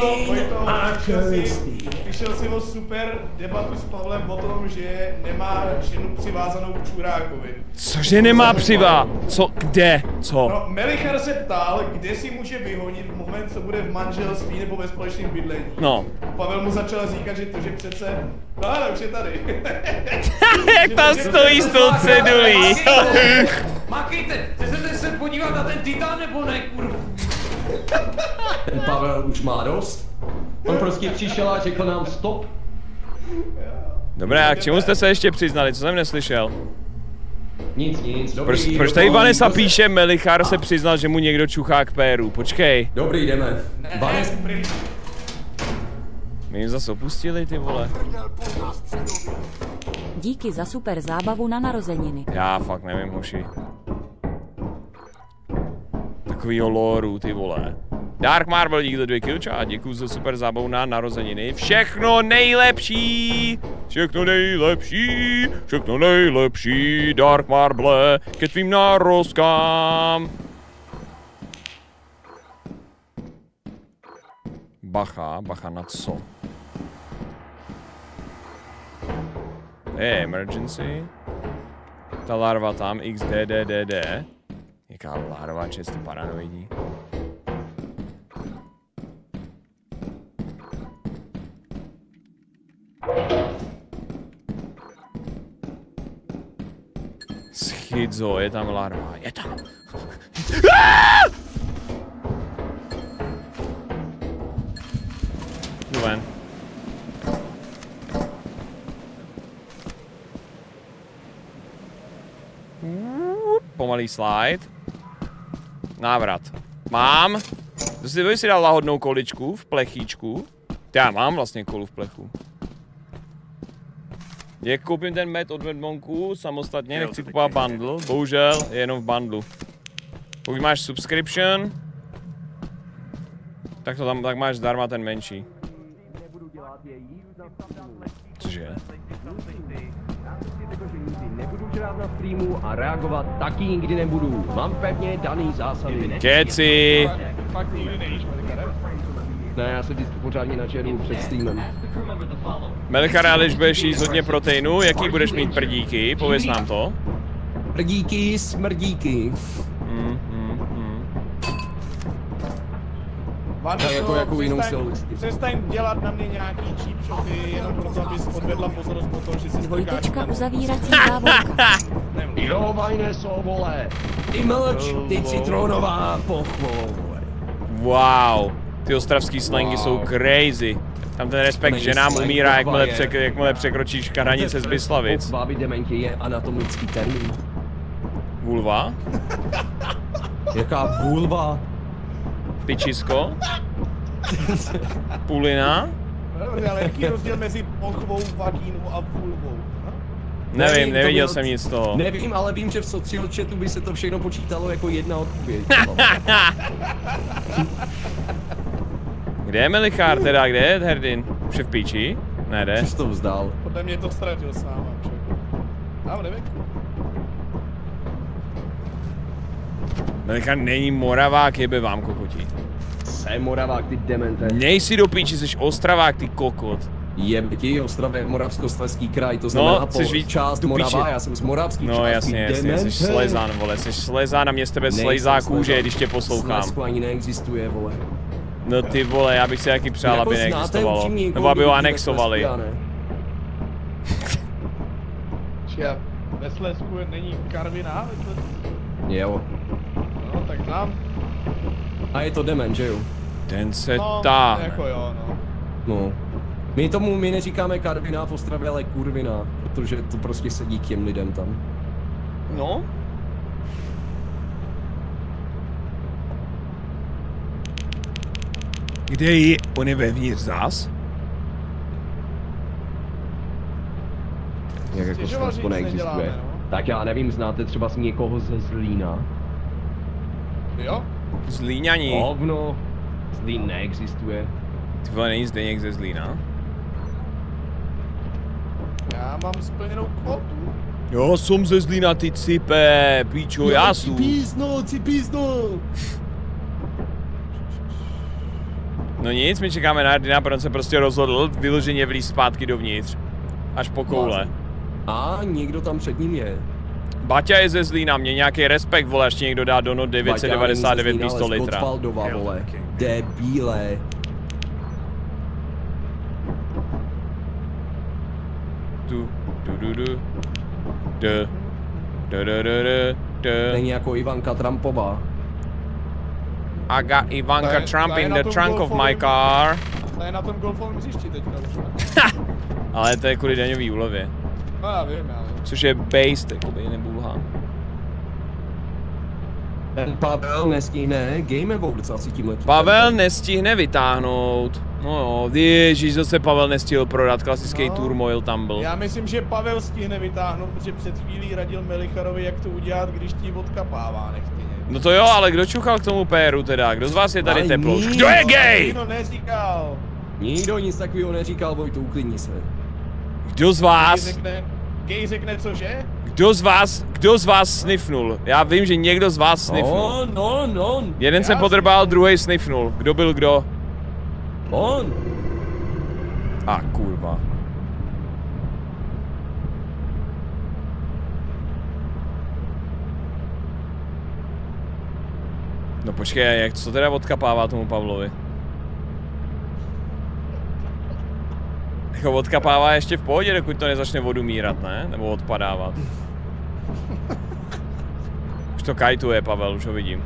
Slyšel jsi o super debatu s Pavlem o tom, že nemá ženu přivázanou k čurákovi. Cože nemá Co? Kde? Co? No, Melichar se ptal, kde si může vyhonit v moment, co bude v manželství nebo ve společném bydlení. No. Pavel mu začal říkat, že to, že přece... No ale už je tady. Jak tam stojí s tou cedulí. Makejte, chcete se podívat na ten titán nebo ne, kurva? Ten Pavel už má dost. On prostě přišel a řekl nám stop. Dobré, a k čemu jste se ještě přiznali? Co jsem neslyšel? Nic, dobrý. Proč tady Vanessa píše, Melichar se přiznal, že mu někdo čuchá k péru, počkej. Dobrý, jdeme. Vanessa. My jim zase opustili, ty vole. Díky za super zábavu na narozeniny. Já fakt nevím, hoši. Takovýho lóru, ty vole. Dark Marble, díky za 2 kilča a děkuju za super zábavu na narozeniny. Všechno nejlepší! Všechno nejlepší! Všechno nejlepší! Dark Marble, ke tvým narozkám! Bacha na co? Emergency. Ta larva tam, XDDDD. Jaká larva, često paranoidní. Schizo, je tam larva, je tam. Jdu ven. Pomalý slide. Návrat. Mám. Ty si dal lahodnou količku v plechíčku. Já mám vlastně kolu v plechu. Jak koupím ten med od Medmonku samostatně, nechci kupovat bundle. Bohužel je jenom v bundlu. Pokud máš subscription, tak to tam tak máš zdarma ten menší. Cože? Nebudu žrát na streamu a reagovat taky nikdy nebudu. Mám pevně daný zásady. Keci! Fakt nikdy nejíš, Melikare? Ne, já se vždycky pořádně načeru před streamem. Melichare, ale když budeš jíst hodně proteinu, jaký budeš mít prdíky? Pověz nám to. Prdíky, smrdíky. Jako jinou přestaň dělat na mě nějaký cheap shoty, jenom proto, abys odvedla pozornost po toho, že jsi Dvojtečka uzavírací závorka. Jo, Vajneso, vole. Ty mlč, ty citronová pochvo. Wow, ty ostravský slangy jsou crazy. Tam ten respekt ženám umírá, jakmile překročíš hranice z Byslavic. Báby dementě je anatomický termín. Vulva? Jaká vulva? Pičisko? Pulina? Dobře, ale jaký je rozdíl mezi pochvou, vagínou a vulvou? Nevím, neviděl jsem nic z toho. Nevím, ale vím, že v social chatu by se to všechno počítalo jako jedna odpověď. Kde je Melichár teda, kde je Herdin? Už je v píči? Ne, jde. Už to vzdal. Podle mě to ztratil sám, člověk. Tam nevím. Melichár není Moravák, jebe vám kokoti. Jsem Moravák, ty demente. Nejsi do píči, jsi Ostravák, ty kokot. Jebe ti, Ostravě, Moravskoslezský kraj, to znamená část Morava, já jsem z Moravský části. No jasně, jsi Slezán, vole, jsi Slezán a mě z tebe slejzá kůže, když tě poslouchám. Slezko ani neexistuje, vole. No ty vole, já bych si jaký přál, aby neexistovalo. Nebo aby ho anexovali. Ve Slezsku není Karviná? Jo. No, tak znám. A je to dement, že jo? Ten se táhne. Jako jo, no. No. My neříkáme Karviná v Ostravě, ale Kurvina, protože to prostě sedí k těm lidem tam. No. Kde je? On je vevnitř zás? Jak jako Slezsko neexistuje. Tak já nevím, znáte třeba z někoho ze Zlína? Jo? Zlíňaní. Hovno. Zlín neexistuje. Ty vole, není Zdeněk ze Zlína? Já mám splněnou kvotu. Jo, jsem ze Zlína, ty cipe, píčo, já jsem. Cipízno. No nic, my čekáme na Herdina, protože se prostě rozhodl vyloženě vlízt zpátky dovnitř. Až po koule. A někdo tam před ním je. Baťa je ze Zlína, mě nějaký respekt, vole, až ti někdo dá donut 999 místo litra. Gottwaldova, vole. Debíle. Není jako Ivanka Trumpová. I got Ivanka Trump in the trunk of my car. To je na tom golfovém hřišti teďka už. Ale to je kvůli daňový úlevě. No já vím. Což je based, jakoby, nebůlha. Ten Pavel nestihne Game Awards asi tímhle. Pavel nestihne vytáhnout. No jo, ježíš, zase Pavel nestihl prodat, klasický turmoil tam byl. Já myslím, že Pavel stihne vytáhnout, protože před chvílí radil Melicharovi, jak to udělat, když ti odkapává nechtěně. No to jo, ale kdo čuchal k tomu péru teda? Kdo z vás je tady teplo? Kdo je gay? Nikdo neříkal. Nikdo nic takového neříkal, Vojtu, uklidni se. Kdo z vás? Gay řekne cože? Kdo z vás snifnul? Já vím, že někdo z vás snifnul. No. Jeden se podrbal, druhý snifnul. Kdo byl kdo? On. A kurva. No počkej, jak co teda odkapává tomu Pavlovi? Jako odkapává ještě v pohodě, dokud to nezačne odumírat, ne? Nebo odpadávat. Už to kajtuje, Pavel, už ho vidím.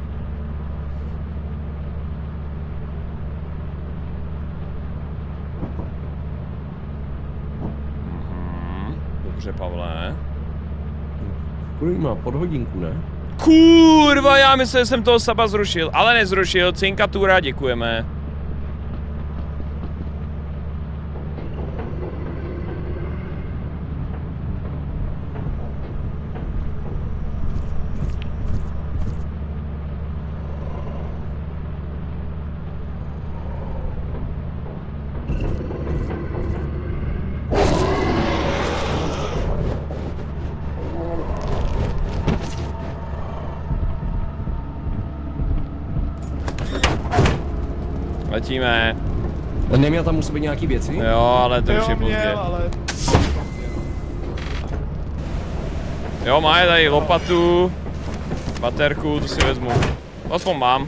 Dobře, Pavle. Kolik má podhodinku, ne? Kurva, já myslel, že jsem toho Saba zrušil, ale nezrušil, cinkatura, děkujeme. Letíme. Neměl tam u sebe nějaký věci? Jo, ale to už je pozdě. Ale... Jo, má je tady lopatu, baterku, to si vezmu. Aspoň mám.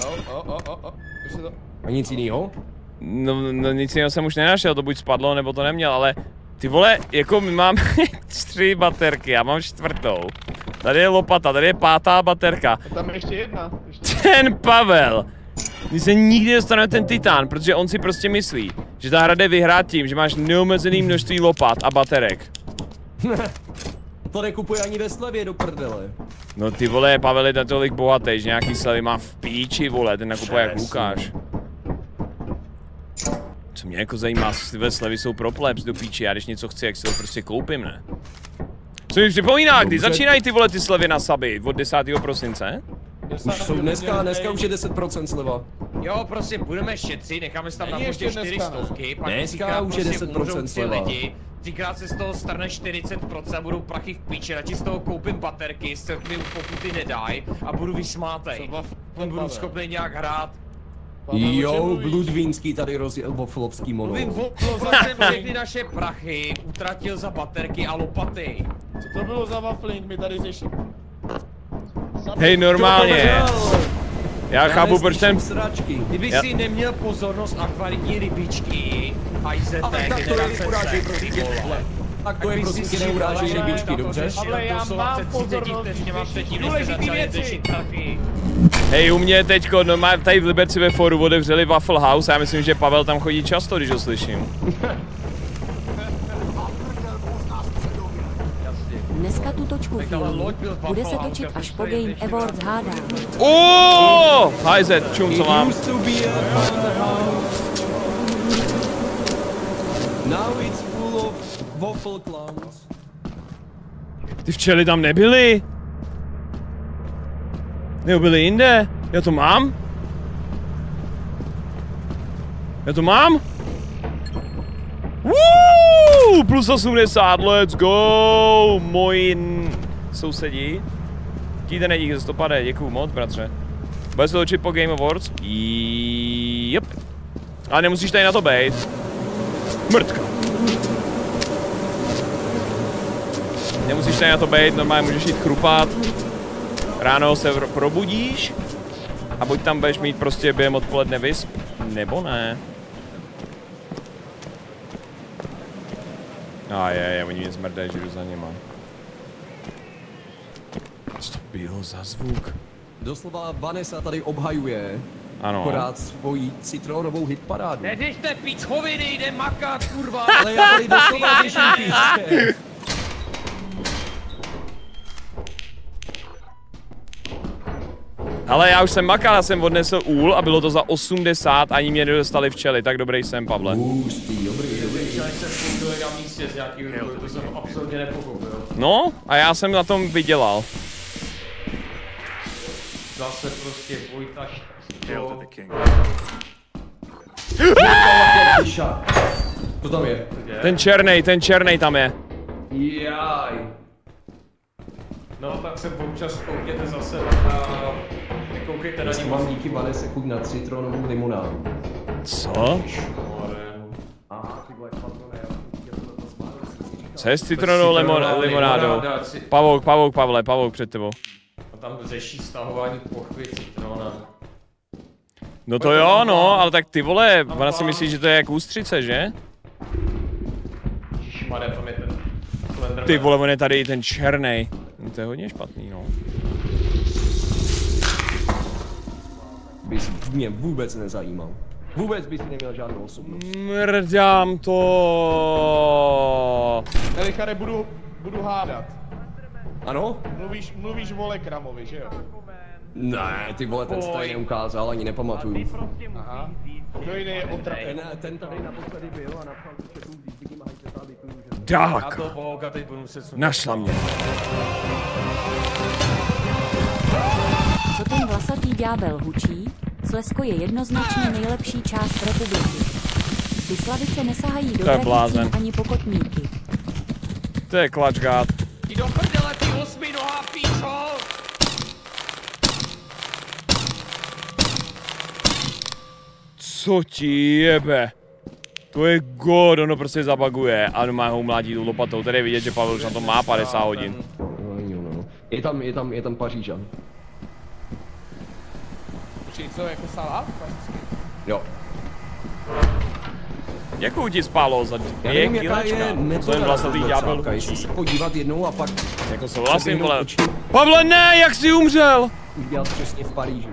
A nic jinýho? No nic jiného jsem už nenašel, to buď spadlo, nebo to neměl, ale ty vole, jako my máme 3 baterky, já mám 4. Tady je lopata, tady je 5. baterka. A tam je ještě jedna. Ten Pavel! My se nikdy dostaneme ten titán, protože on si prostě myslí, že ta hra jde vyhrát tím, že máš neomezený množství lopat a baterek. To nekupuje ani ve slevě, do prdele. No ty vole, Pavel je natolik bohatý, že nějaký slevy má v píči, vole, ten nakupuje jak Lukáš. Co mě jako zajímá, tyhle slevy jsou pro plebs do píči, já když něco chci, jak si to prostě koupím, ne? Co mi připomíná, kdy začínají ty vole ty slevy na Saby? Od 10. prosince? Už jsou dneska už je 10% sleva. Jo, prostě budeme šetřit, necháme si tam na poště 400, pak dneska už je 10% sleva. Lidi, 3krát se z toho starne 40% a budou prachy v píči, radši z toho koupím baterky, z mi pokuty nedají a budu vysmátej. Budu schopný nějak hrát. Jo, Bludvínský tady rozjel Wafflovský mono. Jsem všechny naše prachy utratil za baterky a lopaty. Co to bylo za waffling, my tady řešíme? Hej, normálně. Já chápu, proč ten... Kdyby si neměl pozornost akvaritní rybičky, IZT, tak to je urážej, prosím, tak to je prosím tě neurážej rybičky, dobře? Ale já mám pozornost, důležitý věci. Hej, u mě teďko, no má tady v Liberci ve foru otevřeli Waffle House, já myslím, že Pavel tam chodí často, když ho slyším. Dneska tu točku filmu bude se točit až po Game Awards, hádám. Hajzet, čum, co mám? Now it's full of waffle clowns. Ty včely tam nebyly? Nebo byly jinde? Já to mám? Já to mám? Woo! Plus 80, let's go! Moji sousedí. Díte nedík za 100, děkuju moc, bratře. Bude se točit po Game Awards? Jep. Ale nemusíš tady na to bejt. Mrtka. Nemusíš tady na to bejt, normálně můžeš jít chrupat. Ráno se probudíš a buď tam budeš mít prostě během odpoledne vysp, nebo ne. Oni mě zmrdají, že jdu za nima. Co to bylo za zvuk? Doslova Vanessa tady obhajuje. Ano. Akorát svojí citronovou hitparádu. Neřešte pičoviny, jde makat, kurva! Ale já tady doslova řeším píče. Ale já už jsem makal, já jsem odnesl úl a bylo to za 80 a ani mě nedostali včely, tak dobrý jsem, Pavle. Hustý, dobrý. Včely se fungují na místě z nějakého důvodu, to jsem absolutně nepochopil. No, a já jsem na tom vydělal. Zase prostě Vojta Co tam je? Ten černej tam je. Jaj. No tak se občas koukněte zase a nekoukejte na ní. Mám díky 20 sekund na citronovou limonádu. Co? Aha, ty vole, patrone, Co je s citronovou limonádou? Pavouk před tebou. A tam řeší stahování pochvy citrona. No to jo, no, ale tak ty vole, ona si myslí, že to je jak ústřice, že? Ježišmarja, tam je ten Slenderman. Ty vole, on je tady i ten černej. No, to je hodně špatný, no. Bys mě vůbec nezajímal. Vůbec bys neměl žádnou osobnost. Mrdám to. Richarde, budu hádat. Ano? Mluvíš o Lekramovi, že jo? Ne, ty vole, ten se tady neukázal, ani nepamatuju. Aha. Kdo jiný je otrapný? Ten tady naposledy byl a napsal tu četu s díkým a hejte tady děkuju, že... Tak. A to Bohuka teď budu muset sundat. Našla mě. Co ten vlasatý ďábel hučí? Slezsko je jednoznačně nejlepší část republiky. Ty slavice nesahají do tradicí ani pokotníky. To je klačgát. Jdi do prdele, ty 8nohá píčo! Co ti jebe? To je god, ono prostě zabaguje a má ho umlátí tu lopatou. Tady je vidět, že Pavel už na to má 50 hodin. No. Je tam Pařížan. Počkej, co, jako salát? Jo. Jakou ti spálo za 2 kilečka? Co jen vlasatý ďábel Jestli se podívat jednou a pak... Jako souhlasím, vole. Pavle, ne, jak jsi umřel? Udělal přesně v Paříži.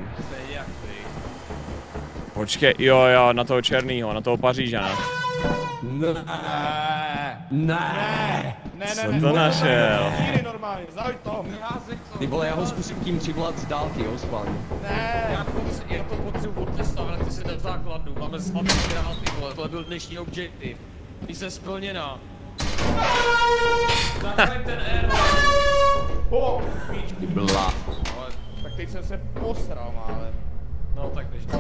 Počkej, jo, na toho černýho, na toho Pařížana. Ne. Co to našel? Díry normálně, zahoď to. Ty vole, já ho zkusím tím přivolat z dálky, jo, schválně. Ne. Já to potřebuji odtestovat, vrátí se do základu. Máme slavný král, ty vole, tohle byl dnešní objektiv. Mise splněná. Zachraň ten air. Píčku. Bla. Tak teď jsem se posral, málem. No tak běž.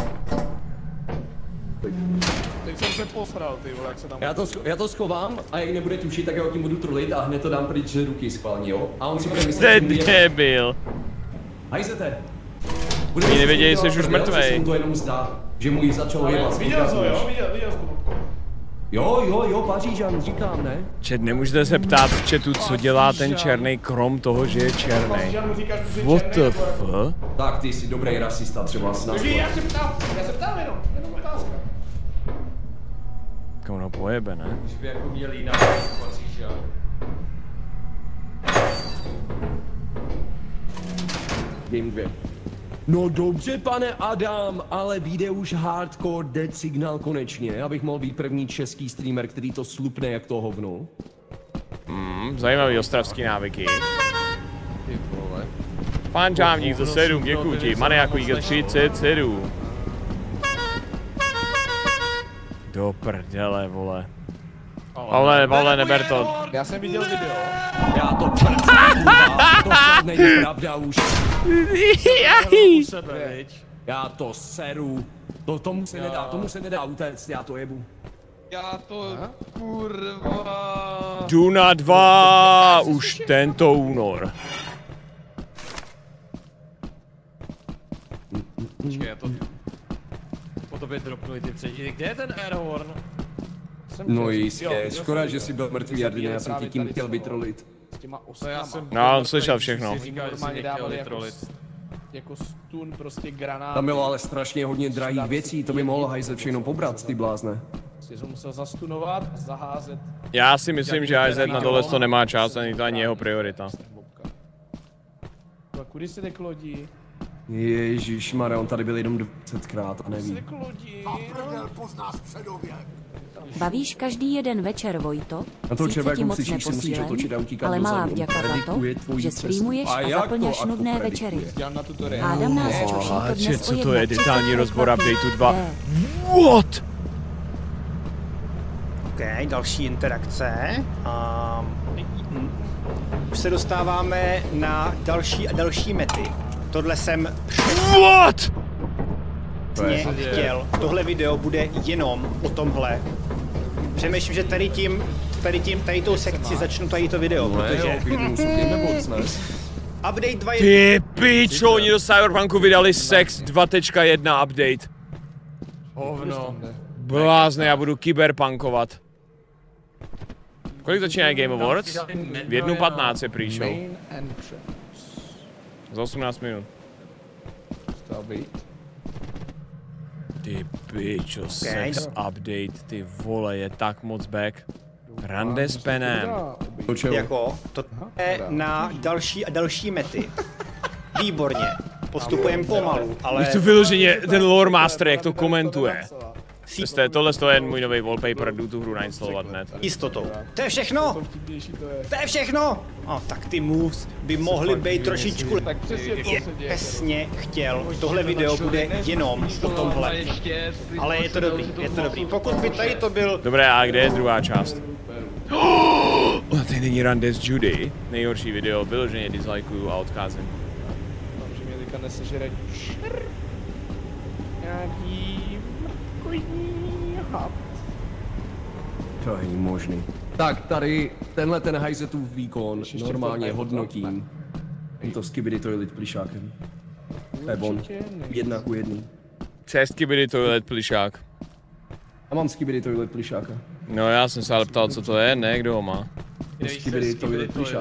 Teď jsem se posral, ty vole, jak se tam... Já to schovám a jak nebude tušit, tak já ho tím budu trulit a hned to dám pryč z ruky schválně, jo? A on si bude myslet, Jste debil. Hajzete. Oni nevěděli, jsi už mrtvej. Se mu to jenom zdá, že mu ji začalo jebat. Viděl jsi ho, jo? Viděl jsi ho. Jo, Pařížan, říkám, ne? Čet, nemůžete se ptát v chatu, co dělá ten černý krom toho, že je černý. What the fuck? Tak ty jsi dobrý rasista, třeba s nás. Takže já se ptám jenom otázka. Komu pojebe, ne? Už by jako měl jinak Paříža. Game 2. No dobře, pane Adam, ale vyjde už Hardcore Dead Signal konečně, abych mohl být první český streamer, který to slupne jak to hovno. Zajímavý ostravský návyky. Ty vole. Fančámník za 7, děkuji ti. Maniakujík za 37. Do prdele, vole. Pavle, neber to. Já jsem viděl video. Já to to není pravda už. Já to seru. Tomu se nedá utéct, já to jebu. Já to, kurva. Duna 2 už tento únor. Počkej, já to... Po tobě dropnuji ty předtím. Kde je ten Airhorn? No jistě, škoda, že jsi byl mrtvý, Jardine, já jsem ti tím chtěl vytrolit. S těma osnama. No, on slyšel všechno. Normálně dávali jako stun, prostě granát. Tam bylo ale strašně hodně drahých věcí, to by mohl hajzl všechno pobrat, ty blázne. Jsi musel zastunovat a zaházet. Já si myslím, že AZ na tohle to nemá čas, ani to ani jeho priorita. Kudy se jde k lodi? Ježišmarja, on tady byl jenom 20krát a neví. Bavíš každý jeden večer, Vojto? Na to Sice ti moc musíš točit a utíkat ale dozadu. malá vďaka za to, že streamuješ a zaplňaš nudné večery. Hádám nás čuší to dnes co to je? Detailní rozbor updateu 2. What? OK, další interakce. Už se dostáváme na další a další mety. Tohle jsem What? chtěl. Tohle video bude jenom o tomhle. Přemýšlím, že tady tou sekcí začnu tady to video, protože... Update 2 je... Ty pičo, oni do Cyberpunku vydali Sex 2.1 update. Hovno. Blázne, já budu kyberpunkovat. Kolik začíná Game Awards? V 1:15 je prý show. Za 18 minut. Ty pičo, Sex update, ty vole, je tak moc back. Rande s penem. Jako, to je na další a další mety. Výborně. Postupujeme pomalu, ale... Víš to vyloženě, ten lore master, jak to komentuje. Tohle je můj nový wallpaper, jdu tu hru nainstalovat hned. Jistotou. To je všechno! To je všechno! Tak ty moves by mohly být trošičku... Tak Přesně chtěl. Tohle video bude jenom o tomhle. Ale je to dobrý. Pokud by tady to byl... Dobré, a kde je druhá část? Tady není rande s Judy. Nejhorší video, vyloženě dislikuju a odcházím. Že mě teďka nesežere nějaký mrkojní hap. To není možný. Tak tady tenhle ten hajzetův výkon normálně hodnotím. To Skibidi Toilet plišákem. To je on. 1:1. Co je Skibidi Toilet plišák? A mám Skibidi Toilet plišáka. No já jsem se ale ptal, co to je, ne, kdo ho má. Skibidi Toilet plišák.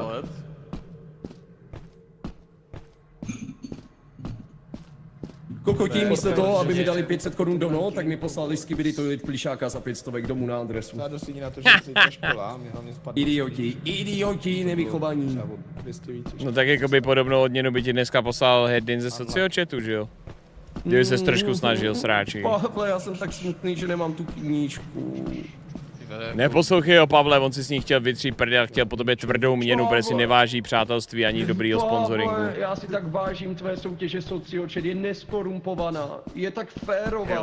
Kokotí místo toho, aby mi dali 500 korun dono, tak mi poslali Skibidi Toilet plišáka za 500 domů na adresu. Já dosti na to, že jsi ta škola, mě hlavně spadne. Idioti, nevychovaní. No tak jakoby podobnou odměnu by ti dneska poslal Hedin ze sociochatu, že jo? Kdyby ses trošku snažil, sráči. Pavle, já jsem tak smutný, že nemám tu knížku. Neposlouchej ho, Pavle, on si s ní chtěl vytřít prdel a chtěl po tobě tvrdou měnu, protože si neváží přátelství ani dobrýho sponsoringu. Já si tak vážím tvé soutěže sociochat, je neskorumpovaná, je tak férová.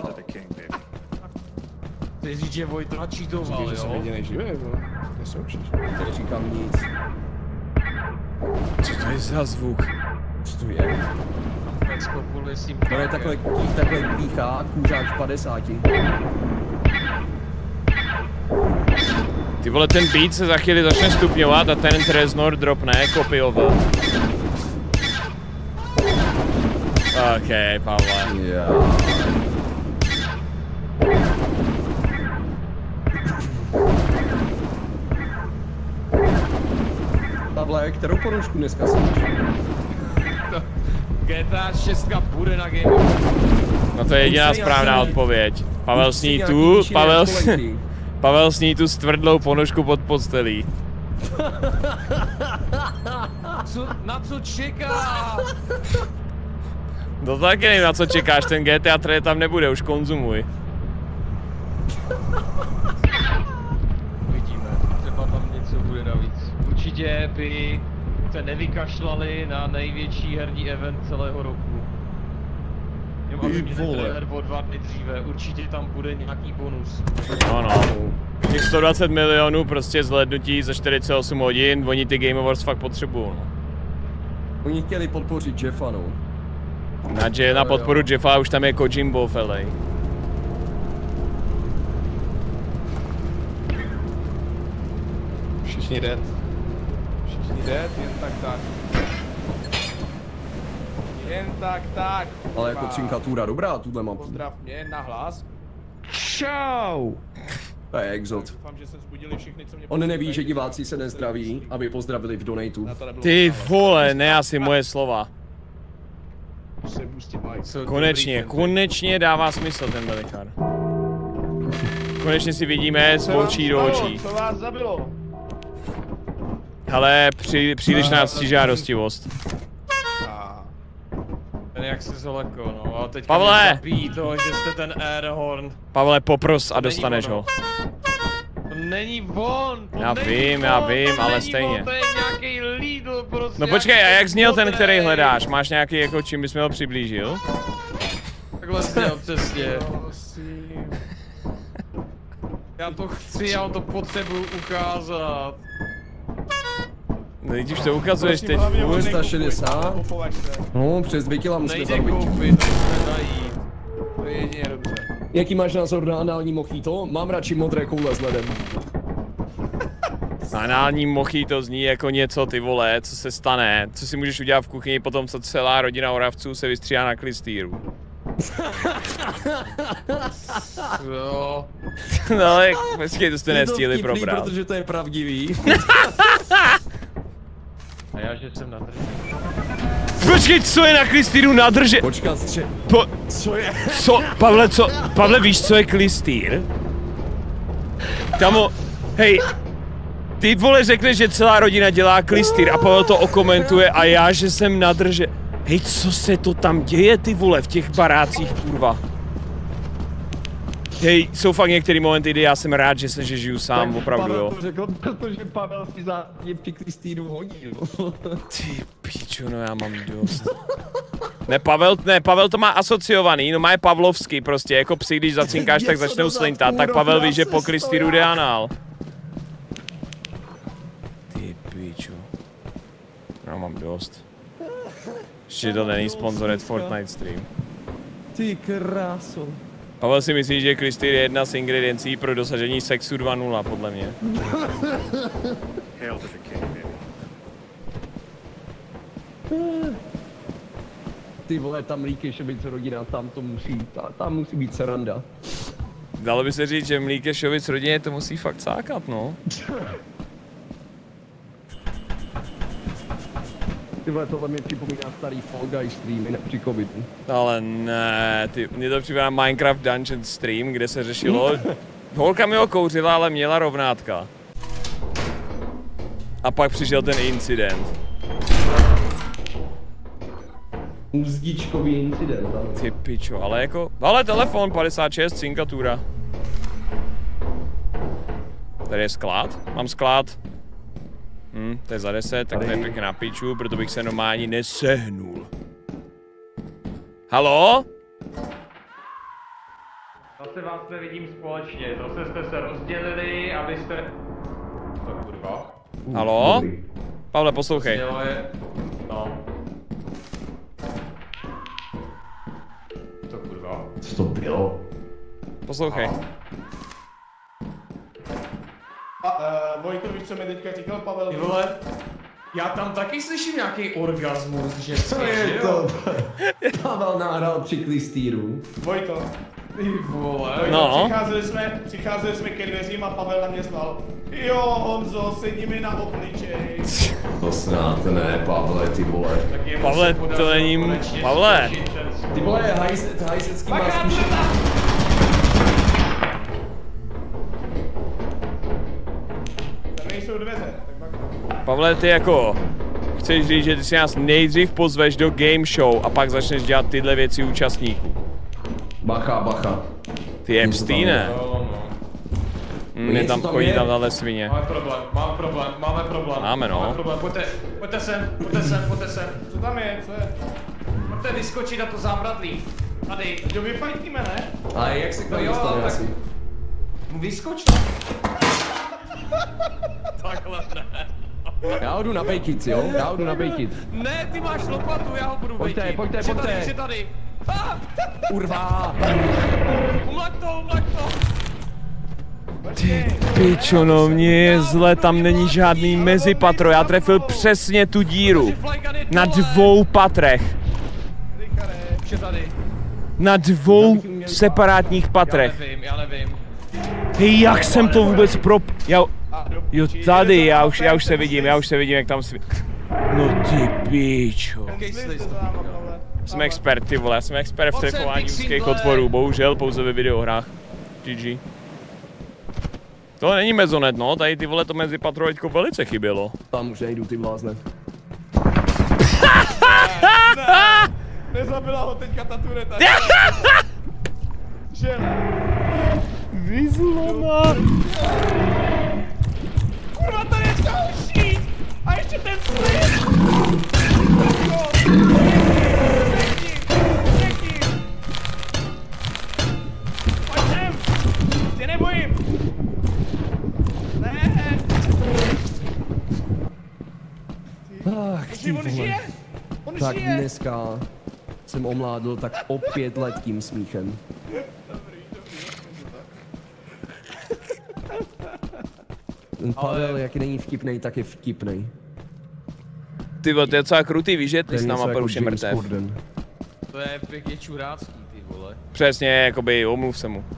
Ty říct, že Vojto načítoval, jo? Že jsem jedinej živý, jo? Nesoučíš. Neříkám nic. Co to je za zvuk? Co to je? To je takhle píchá, kůřák v 50. Ty vole, ten beat se za chvíli začne stupňovat a ten Treznor dropne, kopioval. OK, Pavle. Yeah. Pavle, kterou ponožku dneska seš? GTA 6 bude na Game Awards. No to je jediná správná odpověď. Pavel sní tu, Pavel sní tu stvrdlou ponožku pod postelí. Na co čeká? No taky nevím, na co čekáš, ten GTA 3 tam nebude, už konzumuj. Uvidíme, třeba tam něco bude navíc. Určitě by se nevykašlali na největší herní event celého roku. Aby mě netrailer o 2 dny dříve, určitě tam bude nějaký bonus. No. Těch 120 milionů prostě zhlédnutí za 48 hodin, oni ty Game Awards fakt potřebují, no. Oni chtěli podpořit Jeffa, no. Na podporu Jeffa už tam je Kojimbo v LA. Všichni dead, jen tak. Jen tak. Ale jako třinkatura dobrá, tuhle mám. Pozdrav mě na hlas. Čau! To je exot. Doufám, že se vzbudili všichni, co mě On neví, že diváci se nezdraví, aby pozdravili v donatu. Ty vole, ne asi moje slova. Konečně dává smysl ten velikán. Konečně si vidíme z očí do očí. Co vás zabilo? Ale přílišná ctižádostivost. jak se zoleko, no a teďka Pavle! mě zabíjí to, že jste ten Airhorn. Pavle, popros a dostaneš ho. To není on! Já vím, ale stejně. To je nějaký Lidl prostě. No počkej, a jak zněl ten, který hledáš? Máš nějaký, jako čím bys mi ho přiblížil? Takhle zněl přesně. Já to chci, já to potřebuju ukázat. No když to ukazuješ teď. 360. No, přes 2 kila musíme Nejde zabít. koupit, musíme najít. To je jedině dobře. Jaký máš názor na anální mojito? Mám radši modré koule s ledem. Anální mojito zní jako něco, ty vole, co se stane, co si můžeš udělat v kuchyni potom, co celá rodina Oravců se vystříhá na klistýru. Jo. No ale počkej, to jste nestíhli probrat. Protože to je pravdivý. A já, že jsem nadržený. Počkej, co je na klistýru nadrže? Počkat, co je? Co? Pavle, co? Pavle, víš, co je klistýr? Kamo, hej, ty vole řekneš, že celá rodina dělá klistýr a Pavel to okomentuje a já, že jsem nadrže. Hej, co se to tam děje, ty vole, v těch barácích, kurva? Hej, jsou fakt některé momenty, kdy já jsem rád, že žiju sám, tak opravdu, Pavel jo. to řekl, protože Pavel si za je při klistýru hodil. Ty pičo, no já mám dost. Ne, Pavel to má asociovaný, no má je pavlovský prostě, jako psi, když zacinkáš, tak začnou slintat, tak Pavel ví, že po klistýru jde anál. Ty pičo. Já mám dost. Ještě to není sponsored Fortnite stream. Ty kráso. Pavel si myslí, že klistýr je jedna z ingrediencí pro dosažení sexu 2.0, podle mě. Hail to the king, baby. Ty vole, tam Mlíkešovic rodina, tam musí být sranda. Dalo by se říct, že Mlíkešovic rodině to musí fakt sákat, no. Ty vole, tohle mi připomíná starý Fall Guys streamy při covidu. Ale ne, mně to připomíná Minecraft Dungeon stream, kde se řešilo... Holka mi ho kouřila, ale měla rovnátka. A pak přišel ten incident. Uzdičkový incident, ale... Ty pičo, ale jako... Ale telefon 56, cinkatura. Tady je sklad? Mám sklad. To je za 10, tak to je pěkně na piču, proto bych se normálně nesehnul. Halo? Zase vás nevidím společně, zase jste se rozdělili, abyste... To kurva. Halo? Pavle, poslouchej. No. To kurva. Co to bylo? Poslouchej. Vojto, víš, co mi teďka říkal Pavel? Ty vole, já tam taky slyším nějaký orgasmus, že Co je to? Pavel nahrál při klistýru. Vojto. Ty vole. No. Přicházeli jsme ke dveřím a Pavel na mě zval. Jo, Honzo, sedí mi na obličej. To snad ne, Pavle, ty vole. Pavle, to není... Pavle! Ty vole, hajsecký má zkušený. Nejsou dveře, tak Pavle, ty jako... Chceš říct, že ty si nás nejdřív pozveš do game show a pak začneš dělat tyhle věci účastníků. Bacha. Ty Epsteine. Chodí tam tahle svině. Máme problém. Máme, no. Máme problém, pojďte sem. co tam je, co je? Pojďte vyskočit na to zábradlí. Tady. Jo, vyfajtíme, ne? A jak se k tomu jo, dostane tak- asi? Vyskoč. Takhle ne. Já jdu na bejkit, jo? Já jdu na bejkit. Ne, ty máš lopatu, já ho budu Pojďte, vejtit. pojďte, Už je pojďte. Tady, už je tady. Urvá! Umlak to. Ty pičo, no mně je zle, tam není žádný mezipatro, já trefil přesně tu díru. Na 2 patrech. Už je tady. Na 2 separátních patrech. Já nevím. Hej, jak jsem to vůbec Jo, tady, já už se vidím, jak tam No ty pičo. Jsem expert, ty vole, jsem expert v trefování úzkých otvorů, bohužel pouze ve videohrách. GG. To není mezonet, no, tady ty vole to mezi patro teďko velice chybělo. Tam už nejdu, ty blázne. Nezabila ho teďka ta tureta. Že? Vyzlama. Kurva, tady je další! A ještě ten slip! Pojď sem! Tě nebojím! Ne! Ach, ty On žije! On tak žije! dneska jsem omládl tak o 5 let tím smíchem. Ten Pavel, jak není vtipnej, tak je vtipnej. Ty vole, to je docela krutý, víš, že ty s náma už je mrtev. To je pěkně čurácký, ty vole. Přesně, jakoby, omluv se mu.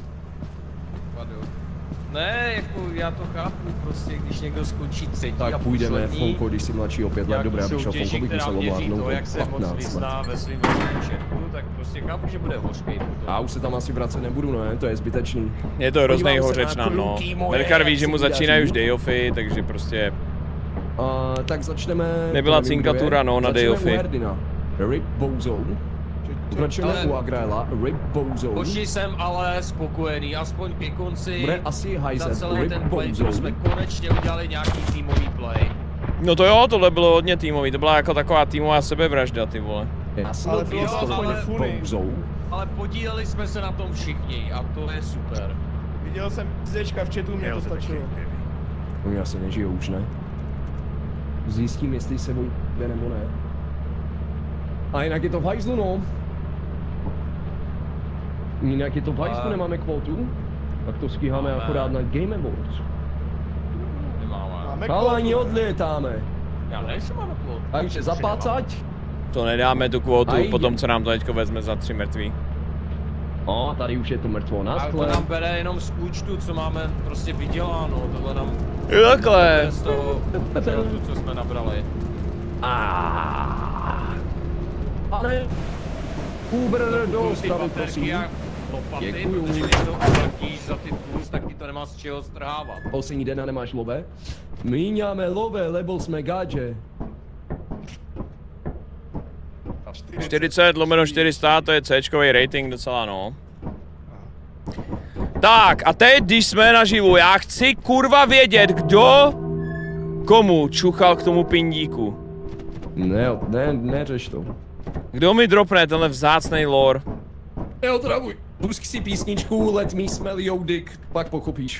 Ne, jako já to chápu, prostě když někdo skončí třetí tak a půjdeme, poslední, Fonko, když jsi mladší o 5 let, dobré, abych šel Fonko, bych musel omládnout jak se moc 15 let. vyzná ve svým početku, tak prostě chápu, že bude hořkej. A už se tam asi vracet nebudu, ne, to je zbytečný. Je to hroznej hořečnan, no. Melkar ví, že mu začínají už day-offy, takže prostě... Tak začneme... Nebyla cinkatura, no, na day-offy. Začneme u Herdina. Rip Bozo. Pokračujeme u Agraela, Rip Bozo. Hoši, jsem ale spokojený, aspoň ke konci. Bude asi Hyzer, za celý Rip ten play, Bozo. jsme konečně udělali nějaký týmový play. No to jo, tohle bylo hodně týmový, to byla jako taková týmová sebevražda, ty vole. Já jsem Ale to bylo aspoň fully. Bozo. Ale podíleli jsme se na tom všichni a to je super. Viděl jsem písečka v chatu, mě to stačilo. Oni asi nežijou už, ne? Zjistím, jestli se jde nebo ne. A jinak je to v hajzlu, no. Jinak je to v hajzlu, nemáme kvotu. Tak to stíháme akorát na Game Awards. Nemáme. Chalani, odlétáme. Já nejsem máme kvotu. Takže zapácať. To nedáme tu kvotu, Aj. potom co nám to teďko vezme za 3 mrtví. No, tady už je to mrtvo na Ale to skle. nám bere jenom z účtu, co máme prostě vyděláno. Tohle nám Takhle. z toho, co jsme nabrali. Pane, Uber dostavit, prosím. Lopaty, Děkuju. protože když to uplatíš za ty plus, tak ti to nemá z čeho strhávat. Poslední den a nemáš love? Míňáme love, lebo jsme gadže. 40/400, to je C-čkový rating docela, no. Tak, a teď, když jsme naživu, já chci kurva vědět, kdo komu čuchal k tomu pindíku. Neřeš to. Kdo mi dropne tenhle vzácnej lore? Neotravuj. Pusk si písničku Let Me Smell Your Dick, pak pochopíš.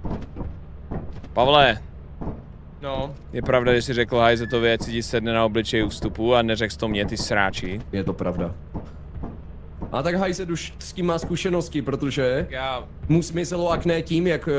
Pavle, No. je pravda, že jsi řekl Hajzetovi, ať si ti sedne na obličej u vstupu a neřekl jsi to mě, ty sráči. Je to pravda. A tak Hajzet už s tím má zkušenosti, protože mu smyselo akné tím, jak...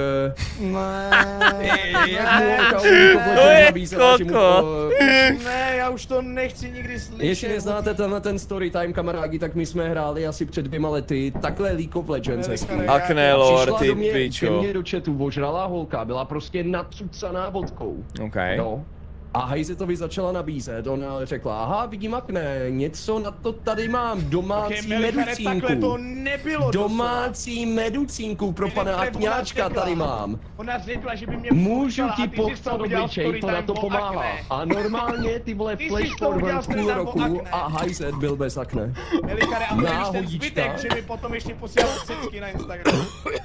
jak mu to je koko. Ne, já už to nechci nikdy slyšet. Jestli neznáte ten storytime, kamarádi, tak my jsme hráli asi před 2 lety takhle League of Legends hezky. Akné lore, Přišla ty do mě, ke pičo. mně do chatu ožralá holka, byla prostě nacucaná vodkou. Okay. No. A Hajzetovi začala nabízet, ona řekla, aha, vidím akné, něco na to tady mám, domácí meducínku. Takhle to nebylo domácí meducínku pro pana akňáčka tady mám. Ona řekla, že by mě můžu ti popsat obličej, to na to pomáhá. A normálně ty vole flash forward půl roku a Hajzet byl bez akné. Melikare, a to ten zbytek, že mi potom ještě posílal cicky na Instagram.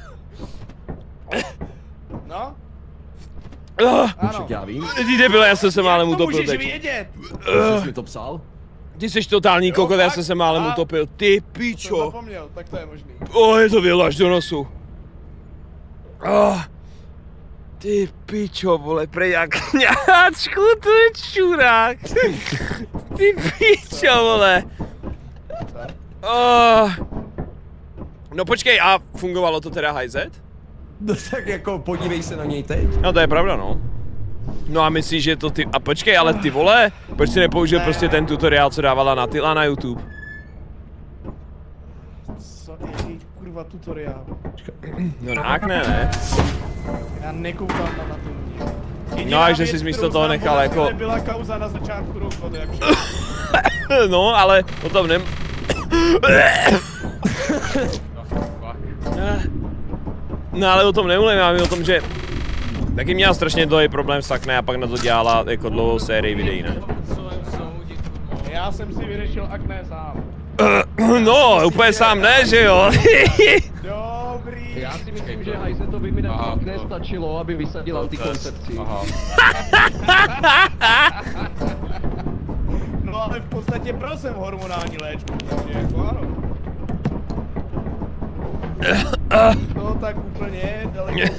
No? Ano. Já vím. Ty debile, já jsem se málem utopil teď. Jak to teď. můžeš vědět? Jsi mi to psal? Ty jsi totální kokot, já jsem se málem utopil. Ty pičo. To zapomněl, tak to je možný. Je to bylo až do nosu. Ty pičo, vole, prejakňáčku, to je čurák. Ty pičo, vole. No počkej, a fungovalo to teda Hajzet? No tak jako podívej se na něj teď. No to je pravda, no. No a myslíš, že to ty... A počkej, ale ty vole, proč jsi nepoužil prostě ten tutoriál, co dávala Natila na YouTube? Co je kurva tutoriál? No ne. Já nekoukám na Natilu. No a že jsi místo toho nechal jako... Byla kauza na začátku roku, jak No, ale o tom No ale o tom nemluvím, já vím o tom, že taky měla strašně dlouhý problém s akné a pak na to dělala jako dlouhou sérii videí, ne? Já jsem si vyřešil akné sám. No, úplně sám ne, že jo? Dobrý. Já si myslím, že Hajzetovi mi fakt nestačilo, aby vysadil antikoncepci. No ale v podstatě bral jsem hormonální léčbu, takže jako ano. No tak úplně daleko.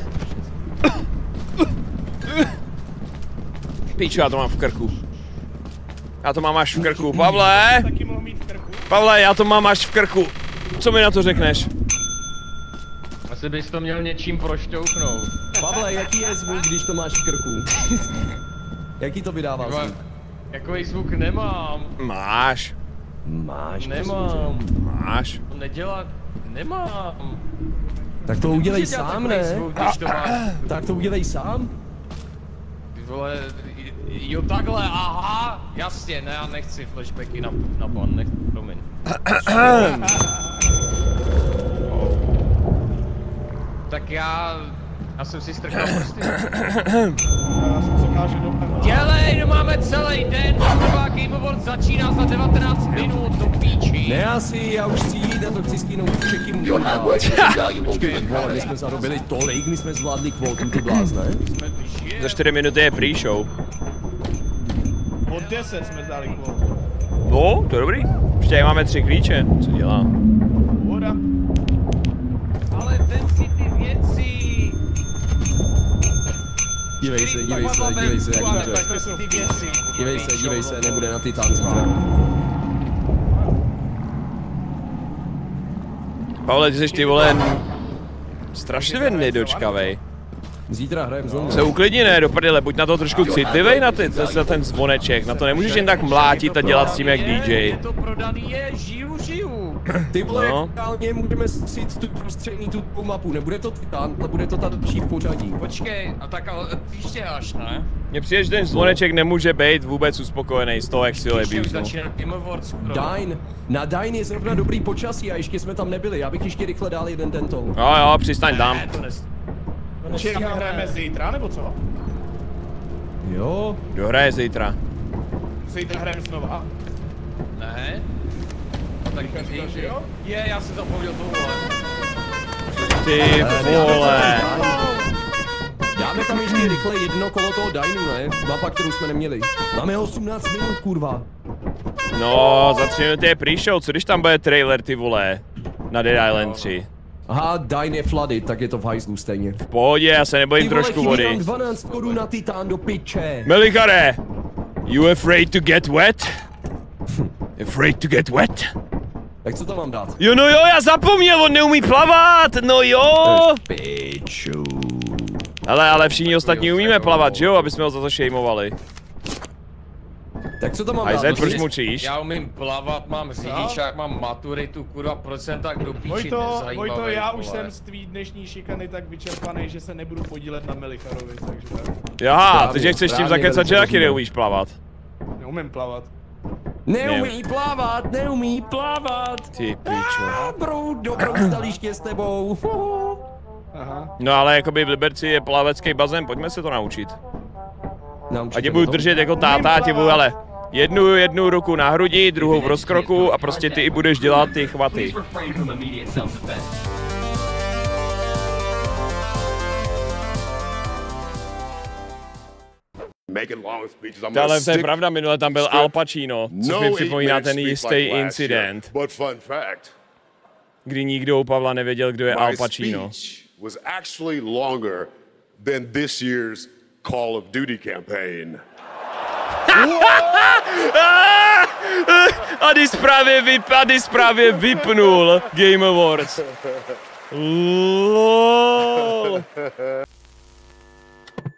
Píču, já to mám v krku. Já to mám až v krku. Pavle! Taky mohl mít v krku. Pavle, já to mám až v krku. Co mi na to řekneš? Asi bys to měl něčím prošťouchnout. Pavle, jaký je zvuk, když to máš v krku? Jaký to vydává zvuk? Takový zvuk nemám. Máš. Máš. Nemám. Máš. To nedělá. Nemám. Tak to udělej sám, ne? Zvuk, když to máš. Tak to udělej sám. Ty vole, jo takhle, aha, jasně, ne, já nechci flashbacky na pan, promiň. Tak já jsem si strkal prsty. Dělej, no máme celý den, nová Game Award začíná za 19 minut, to píči. Ne asi, já už chci jít a to chci skýnout čeky můžu. My jsme zarobili tolik, my jsme zvládli kvotu, ty blázne. Za 4 minuty je pre-show. Od 10 jsme dali kvotu. No, to je dobrý. Ještě máme 3 klíče. Co dělá? Voda. Ale ten si ty věci. Dívej se, jak může. Dívej se, nebude na Titán zítra. Pavle, ty jsi ty vole strašlivě nedočkavej. Zítra hrajem znovu. Se uklidni, ne, do prdele, buď na to trošku citlivej na ten zvoneček, na to nemůžeš jen tak mlátit a dělat s tím jak DJ. Je to prodaný, je, žiju. Ty vole, reálně můžeme si tu prostřední tu mapu, nebude to Titán, ale bude to ta další v pořadí. Počkej, a tak ale příště až, ne? Mně přijde, že ten zvoneček nemůže být vůbec uspokojený z toho, jak si ho lebíznu. Na Dine je zrovna dobrý počasí a ještě jsme tam nebyli, já bych ještě rychle dal jeden tento. Jo, přistaň tam. Počkej, hrajeme zítra, nebo co? Jo. Kdo hraje zítra? Zítra hrajeme znova. Ne? Tak jo? Je, já jsem zapomněl tohle. Ty vole. Dáme tam ještě rychle jedno kolo toho Dineu, ne? Mapa, kterou jsme neměli. Máme 18 minut, kurva. No, za 3 minuty je pre-show, co když tam bude trailer, ty vole? Na Dead Island 3. Aha, Dine je flooded, tak je to v hajzlu stejně. V pohodě, já se nebojím trošku vody. Ty vole, 12 korun na Titán do piče. Melichare, you afraid to get wet? Afraid to get wet? Tak co tam mám dát? Jo, no jo, já zapomněl, on neumí plavat, no jo! Piču. Ale všichni ostatní umíme plavat, že jo, aby jsme ho za to šejmovali. Tak co tam mám dát? Ajzet, proč mučíš? Já umím plavat, mám řidičák, mám maturitu, kurva, proč jsem tak do píči nezajímavý, Vojto, já už jsem z tvý dneční šikany tak vyčerpaný, že se nebudu podílet na Melicharovi, takže tak. Jaha, takže chceš tím zakecat, že taky neumíš plavat. Neumím plavat. Neumí plavat! Ty pičo. Dobrou staliště s tebou. Aha. No ale jakoby v Liberci je plavecký bazén, pojďme se to naučit. A tě budu držet jako táta a tě budu, ale jednu ruku na hrudi, druhou v rozkroku a prostě ty i budeš dělat ty chvaty. Ale to je pravda, minule tam byl Al Pacino, což mi připomíná ten jistý incident, kdy nikdo u Pavla nevěděl, kdo je Al Pacino. Was actually longer than this year's Call of Duty campaign. Adis právě vypnul Game Awards. LOL.